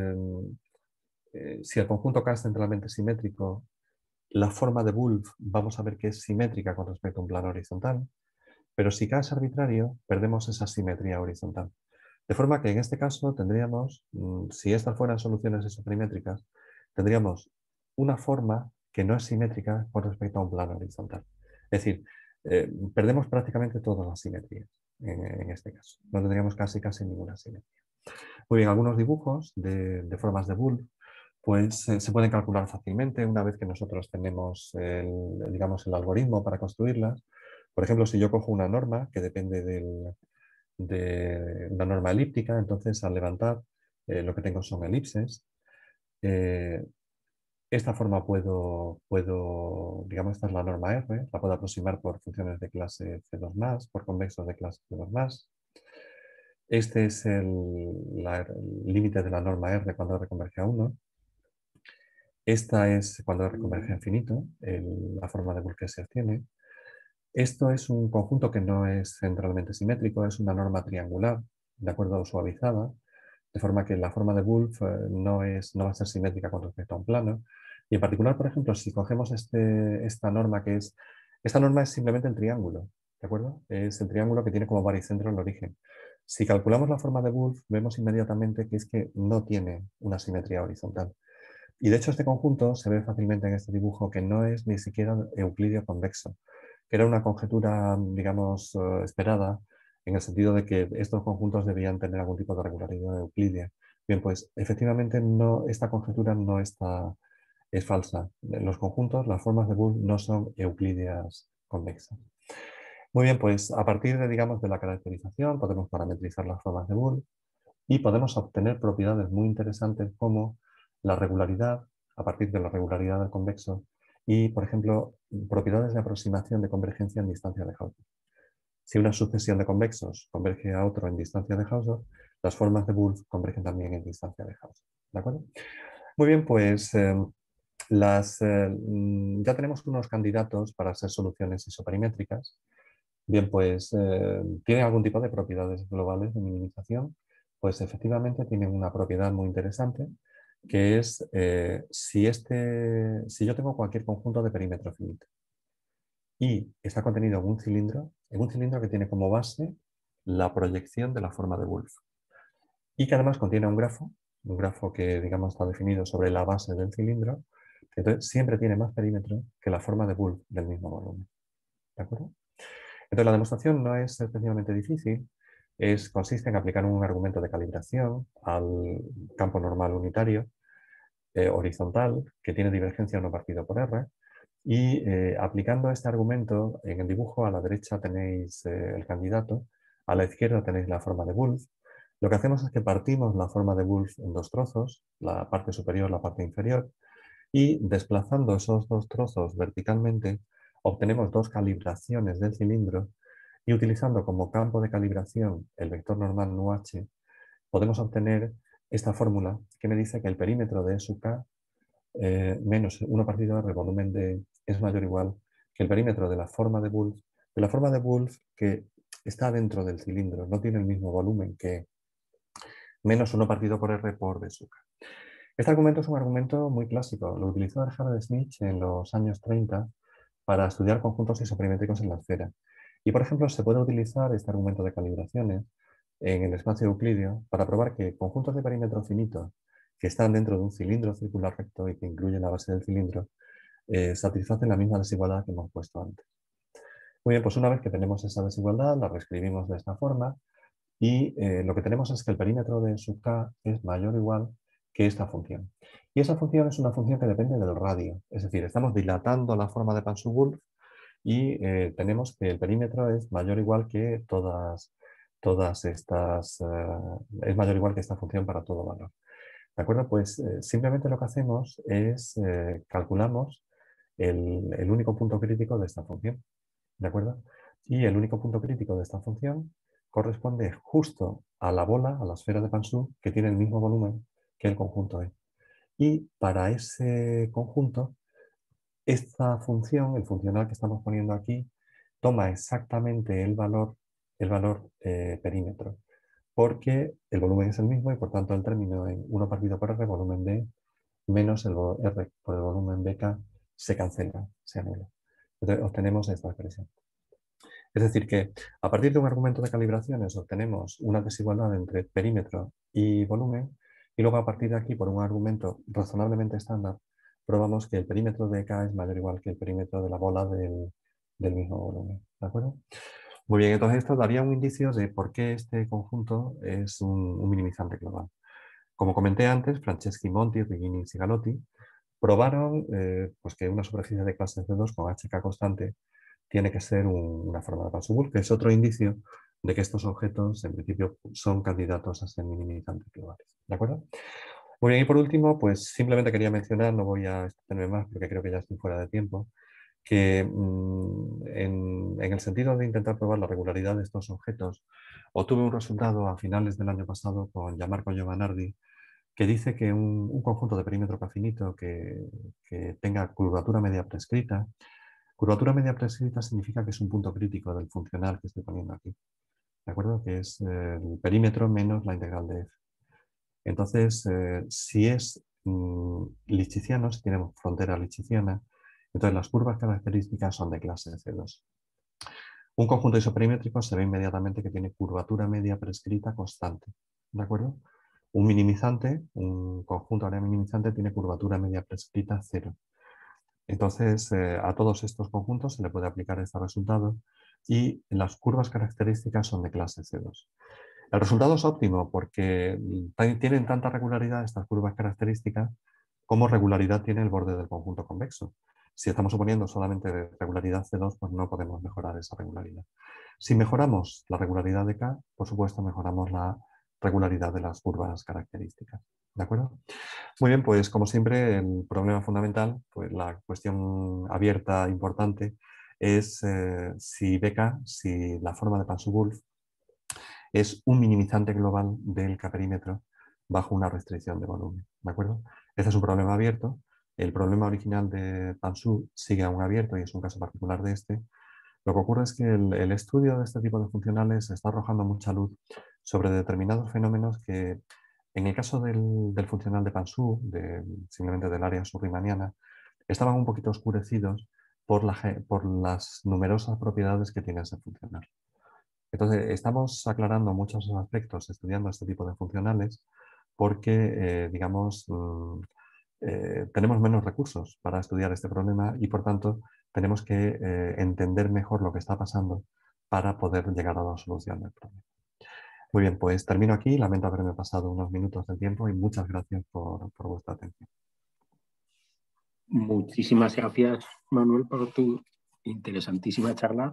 Speaker 2: si el conjunto K es centralmente simétrico, la forma de Wolf vamos a ver que es simétrica con respecto a un plano horizontal, pero si K es arbitrario, perdemos esa simetría horizontal. De forma que en este caso tendríamos, si estas fueran soluciones isoperimétricas, tendríamos una forma que no es simétrica con respecto a un plano horizontal. Es decir, perdemos prácticamente todas las simetrías en este caso. No tendríamos casi ninguna simetría. Muy bien, algunos dibujos de formas de Wolf pues se pueden calcular fácilmente una vez que nosotros tenemos digamos, el algoritmo para construirlas. Por ejemplo, si yo cojo una norma que depende de una norma elíptica, entonces al levantar lo que tengo son elipses. Esta forma digamos, esta es la norma R, la puedo aproximar por funciones de clase C2+, por convexos de clase C2+. Este es el límite de la norma R cuando R converge a 1. Esta es cuando R converge a infinito, la forma de Wolf que se obtiene. Esto es un conjunto que no es centralmente simétrico, es una norma triangular, de acuerdo suavizada, de forma que la forma de Wolf no va a ser simétrica con respecto a un plano. Y en particular, por ejemplo, si cogemos esta norma esta norma es simplemente el triángulo, ¿de acuerdo? Es el triángulo que tiene como baricentro el origen. Si calculamos la forma de Wolf, vemos inmediatamente que es que no tiene una simetría horizontal. Y de hecho este conjunto se ve fácilmente en este dibujo que no es ni siquiera euclídeo convexo, que era una conjetura, digamos, esperada, en el sentido de que estos conjuntos debían tener algún tipo de regularidad euclídea. Bien, pues efectivamente no, esta conjetura no está, es falsa. Los conjuntos, las formas de Boole no son euclídeas convexas. Muy bien, pues a partir de, digamos, de la caracterización podemos parametrizar las formas de Boole y podemos obtener propiedades muy interesantes como la regularidad, a partir de la regularidad del convexo, y, por ejemplo, propiedades de aproximación de convergencia en distancia de Hausdorff. Si una sucesión de convexos converge a otro en distancia de Hausdorff, las formas de Boole convergen también en distancia de Hausdorff. ¿De acuerdo? Muy bien, pues ya tenemos unos candidatos para ser soluciones isoperimétricas. Bien, pues ¿tienen algún tipo de propiedades globales de minimización? Pues efectivamente tienen una propiedad muy interesante, que es si yo tengo cualquier conjunto de perímetro finito y está contenido en un cilindro que tiene como base la proyección de la forma de Wolf y que además contiene un grafo que digamos está definido sobre la base del cilindro, entonces siempre tiene más perímetro que la forma de Wolf del mismo volumen. ¿De acuerdo? Entonces la demostración no es especialmente difícil, consiste en aplicar un argumento de calibración al campo normal unitario horizontal que tiene divergencia 1 partido por R y aplicando este argumento en el dibujo a la derecha tenéis el candidato, a la izquierda tenéis la forma de Wolf. Lo que hacemos es que partimos la forma de Wolf en dos trozos, la parte superior, la parte inferior, y desplazando esos dos trozos verticalmente obtenemos dos calibraciones del cilindro y utilizando como campo de calibración el vector normal NuH, podemos obtener esta fórmula que me dice que el perímetro de E sub k menos 1 partido R volumen D es mayor o igual que el perímetro de la forma de Wolf que está dentro del cilindro, no tiene el mismo volumen que menos 1 partido por R por D sub k. Este argumento es un argumento muy clásico. Lo utilizó Gerhard Schmidt en los años 30 para estudiar conjuntos isoperimétricos en la esfera. Y, por ejemplo, se puede utilizar este argumento de calibraciones en el espacio euclídeo para probar que conjuntos de perímetro finito que están dentro de un cilindro circular recto y que incluyen la base del cilindro satisfacen la misma desigualdad que hemos puesto antes. Muy bien, pues una vez que tenemos esa desigualdad, la reescribimos de esta forma y lo que tenemos es que el perímetro de sub k es mayor o igual que esta función. Y esa función es una función que depende del radio, es decir, estamos dilatando la forma de Pansou-Wulf y tenemos que el perímetro es mayor o igual que todas estas, es mayor o igual que esta función para todo valor. ¿De acuerdo? Pues simplemente lo que hacemos es calculamos el único punto crítico de esta función. ¿De acuerdo? Y el único punto crítico de esta función corresponde justo a la bola, a la esfera de Pansou, que tiene el mismo volumen que el conjunto E. Y para ese conjunto, esta función, el funcional que estamos poniendo aquí, toma exactamente el valor perímetro, porque el volumen es el mismo y por tanto el término en 1 partido por R, volumen D, menos el R por el volumen BK, se cancela, se anula. Entonces obtenemos esta expresión. Es decir, que a partir de un argumento de calibraciones obtenemos una desigualdad entre perímetro y volumen y luego a partir de aquí, por un argumento razonablemente estándar, probamos que el perímetro de K es mayor o igual que el perímetro de la bola del mismo volumen. ¿De acuerdo? Muy bien, entonces esto daría un indicio de por qué este conjunto es un minimizante global. Como comenté antes, Franceschi Monti, Righini y Sigalotti probaron pues que una superficie de clase C2 con HK constante tiene que ser una forma de Pansou-Wulf, que es otro indicio de que estos objetos en principio son candidatos a ser minimizantes globales. ¿De acuerdo? Muy bien, y por último, pues simplemente quería mencionar, no voy a extenderme más porque creo que ya estoy fuera de tiempo, que en el sentido de intentar probar la regularidad de estos objetos, obtuve un resultado a finales del año pasado con Gianmarco Giovanardi, que dice que un conjunto de perímetro finito que tenga curvatura media prescrita. Curvatura media prescrita significa que es un punto crítico del funcional que estoy poniendo aquí. ¿De acuerdo? Que es el perímetro menos la integral de f. Entonces, si es lichiciano, si tenemos frontera lichiciana, entonces las curvas características son de clase C2. Un conjunto isoperimétrico se ve inmediatamente que tiene curvatura media prescrita constante. ¿De acuerdo? Un minimizante, un conjunto área minimizante, tiene curvatura media prescrita 0. Entonces, a todos estos conjuntos se le puede aplicar este resultado y las curvas características son de clase C2. El resultado es óptimo porque tienen tanta regularidad estas curvas características como regularidad tiene el borde del conjunto convexo. Si estamos suponiendo solamente de regularidad C2, pues no podemos mejorar esa regularidad. Si mejoramos la regularidad de K, por supuesto mejoramos la regularidad de las curvas características. ¿De acuerdo? Muy bien, pues como siempre el problema fundamental, pues la cuestión abierta importante es si BK, si la forma de Pansu-Wulf es un minimizante global del K-perímetro bajo una restricción de volumen. ¿De acuerdo? Este es un problema abierto. El problema original de Pansu sigue aún abierto y es un caso particular de este. Lo que ocurre es que el estudio de este tipo de funcionales está arrojando mucha luz sobre determinados fenómenos que, en el caso del funcional de Pansu, simplemente del área subriemanniana, estaban un poquito oscurecidos por las numerosas propiedades que tiene ese funcional. Entonces, estamos aclarando muchos aspectos estudiando este tipo de funcionales porque, digamos, tenemos menos recursos para estudiar este problema y, por tanto, tenemos que entender mejor lo que está pasando para poder llegar a la solución del problema. Muy bien, pues termino aquí. Lamento haberme pasado unos minutos del tiempo y muchas gracias por vuestra atención.
Speaker 1: Muchísimas gracias, Manuel, por tu interesantísima charla.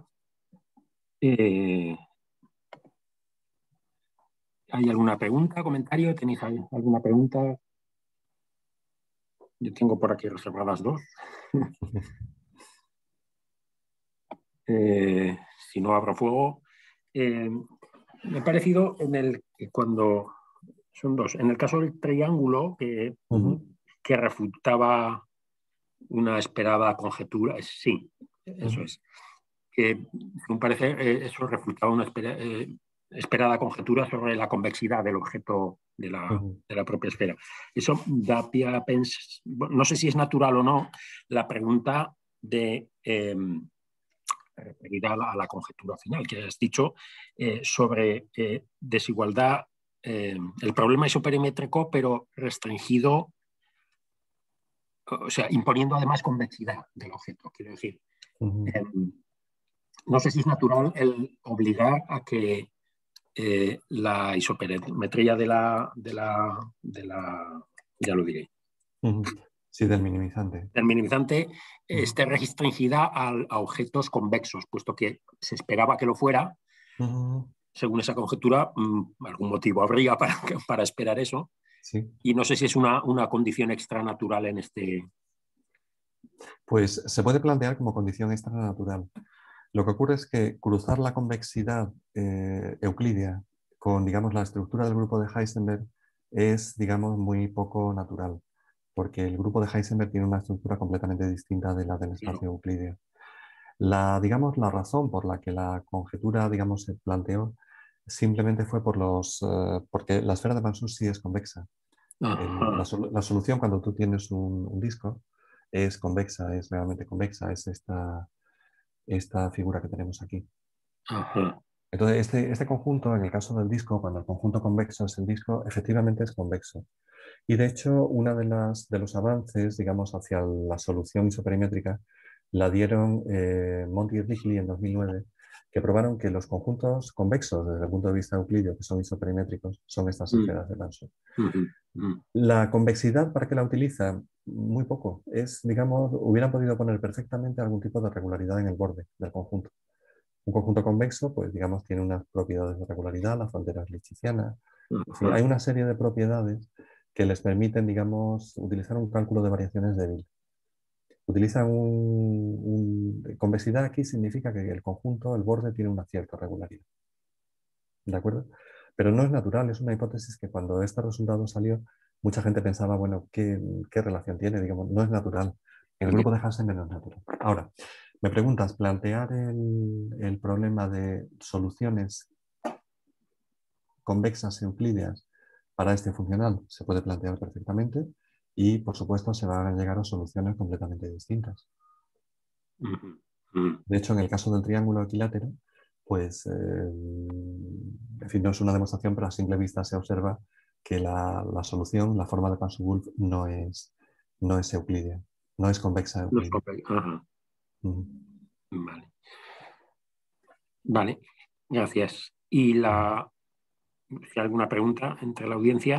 Speaker 1: ¿Hay alguna pregunta, comentario? ¿Tenéis alguna pregunta? Yo tengo por aquí reservadas dos. Si no, abro fuego. Me ha parecido cuando son dos. En el caso del triángulo, que refutaba una esperada conjetura, sí, eso es. Que, según parece, eso refutaba una esperada conjetura sobre la convexidad del objeto de la propia esfera. Eso da pie a pensar, no sé si es natural o no, la pregunta de referida a la conjetura final que has dicho sobre desigualdad, el problema isoperimétrico, pero restringido, o sea, imponiendo además convexidad del objeto, quiero decir. No sé si es natural el obligar a que la isoperimetría ya lo diré.
Speaker 2: Sí, del minimizante.
Speaker 1: Del minimizante esté restringida a objetos convexos, puesto que se esperaba que lo fuera. Según esa conjetura, algún motivo habría para esperar eso.
Speaker 2: Sí.
Speaker 1: Y no sé si es una condición extranatural en este.
Speaker 2: Pues se puede plantear como condición extranatural. Lo que ocurre es que cruzar la convexidad euclídea con, digamos, la estructura del grupo de Heisenberg es, digamos, muy poco natural, porque el grupo de Heisenberg tiene una estructura completamente distinta de la del espacio euclídeo. Digamos, la razón por la que la conjetura, digamos, se planteó simplemente fue porque la esfera de Pansus sí es convexa. La solución cuando tú tienes un disco es convexa, es realmente convexa, es esta figura que tenemos aquí. Entonces, este conjunto, en el caso del disco, cuando el conjunto convexo es el disco, efectivamente es convexo. Y de hecho, uno de los avances, digamos, hacia la solución isoperimétrica la dieron Monty y Rickley en 2009, que probaron que los conjuntos convexos, desde el punto de vista euclídeo, que son isoperimétricos, son estas esferas de Pansu. La convexidad, ¿para qué la utiliza? Muy poco. Digamos, hubieran podido poner perfectamente algún tipo de regularidad en el borde del conjunto. Un conjunto convexo, pues digamos, tiene unas propiedades de regularidad, la frontera es lipschitziana. En fin, hay una serie de propiedades que les permiten, digamos, utilizar un cálculo de variaciones débil. Utilizan convexidad aquí significa que el conjunto, el borde, tiene una cierta regularidad. ¿De acuerdo? Pero no es natural, es una hipótesis que cuando este resultado salió, mucha gente pensaba, bueno, ¿qué relación tiene? Digamos, no es natural. En el grupo de Heisenberg no es natural. Ahora, me preguntas, plantear el problema de soluciones convexas euclídeas para este funcional se puede plantear perfectamente y, por supuesto, se van a llegar a soluciones completamente distintas. De hecho, en el caso del triángulo equilátero, pues, en fin, no es una demostración, pero a simple vista se observa que la solución, la forma de Pansu-Wulf, no es euclídea, no es convexa
Speaker 1: Los
Speaker 2: euclídea.
Speaker 1: papeles. Ajá.
Speaker 2: Mm.
Speaker 1: Vale. Vale, gracias. Y si hay alguna pregunta entre la audiencia,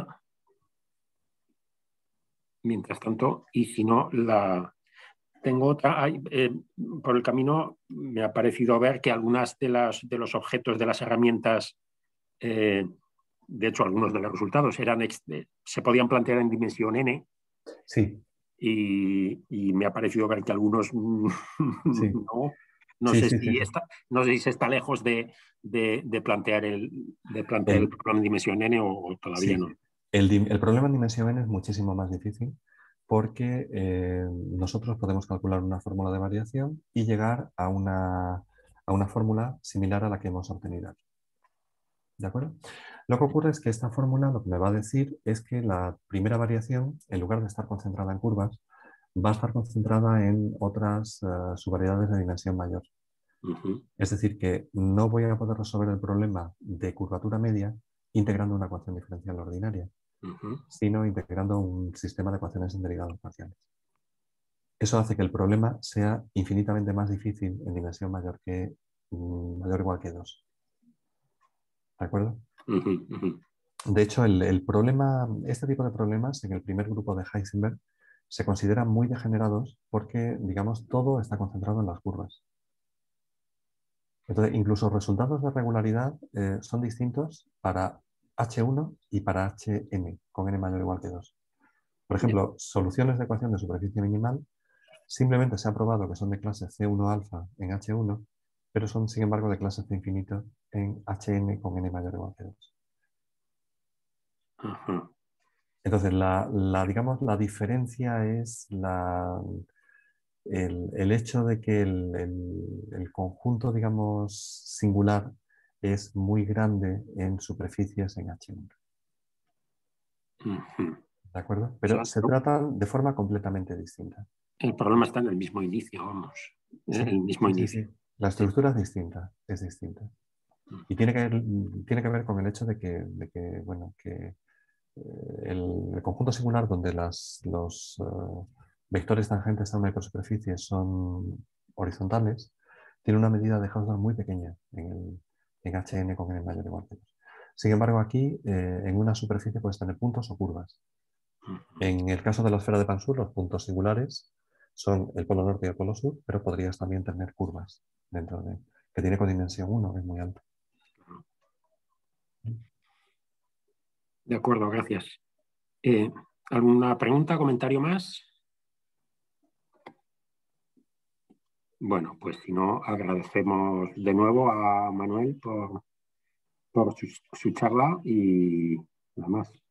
Speaker 1: mientras tanto, y si no, tengo otra. Por el camino me ha parecido ver que algunas de los objetos de las herramientas, de hecho, algunos de los resultados se podían plantear en dimensión n,
Speaker 2: Sí,
Speaker 1: y me ha parecido ver que algunos
Speaker 2: sí,
Speaker 1: no. No
Speaker 2: sí,
Speaker 1: sé
Speaker 2: sí, sí,
Speaker 1: si
Speaker 2: sí.
Speaker 1: no sé si se está lejos de plantear el
Speaker 2: El,
Speaker 1: problema en dimensión n o todavía no.
Speaker 2: sí. El problema en dimensión n es muchísimo más difícil porque nosotros podemos calcular una fórmula de variación y llegar a una fórmula similar a la que hemos obtenido aquí. ¿De acuerdo? Lo que ocurre es que esta fórmula lo que me va a decir es que la primera variación, en lugar de estar concentrada en curvas, va a estar concentrada en otras subvariedades de dimensión mayor.
Speaker 1: Uh-huh.
Speaker 2: Es decir, que no voy a poder resolver el problema de curvatura media integrando una ecuación diferencial ordinaria,
Speaker 1: Uh-huh.
Speaker 2: sino integrando un sistema de ecuaciones en derivados parciales. Eso hace que el problema sea infinitamente más difícil en dimensión mayor mayor o igual que 2. ¿De acuerdo?
Speaker 1: Uh-huh. Uh-huh.
Speaker 2: De hecho, este tipo de problemas en el primer grupo de Heisenberg se consideran muy degenerados porque, digamos, todo está concentrado en las curvas. Entonces, incluso resultados de regularidad son distintos para H1 y para Hn, con n mayor o igual que 2. Por ejemplo, soluciones de ecuación de superficie minimal simplemente se ha probado que son de clase C1 alfa en H1, pero son, sin embargo, de clase C infinito en Hn con n mayor o igual que 2.
Speaker 1: Uh-huh.
Speaker 2: Entonces, digamos, la diferencia es el hecho de que el conjunto, digamos, singular es muy grande en superficies en H1.
Speaker 1: Uh-huh.
Speaker 2: ¿De acuerdo?
Speaker 1: O
Speaker 2: Pero
Speaker 1: sea,
Speaker 2: se tratan de forma completamente distinta.
Speaker 1: el problema está en el mismo inicio, vamos.
Speaker 2: Sí,
Speaker 1: El mismo
Speaker 2: sí, sí,
Speaker 1: inicio.
Speaker 2: sí. La
Speaker 1: Sí.
Speaker 2: estructura es distinta, es distinta. Y tiene que ver con el hecho de que bueno, que el conjunto singular donde los vectores tangentes a una hipersuperficie son horizontales, tiene una medida de Hausdorff muy pequeña en Hn con n mayor o igual que 2. Sin embargo, aquí en una superficie puedes tener puntos o curvas.
Speaker 1: Uh-huh.
Speaker 2: En el caso de la esfera de Pansul, los puntos singulares son el polo norte y el polo sur, pero podrías también tener curvas dentro que tiene codimensión 1, que es muy alto.
Speaker 1: De acuerdo, gracias. ¿Alguna pregunta, comentario más? Bueno, pues si no, agradecemos de nuevo a Manuel por su charla y nada más.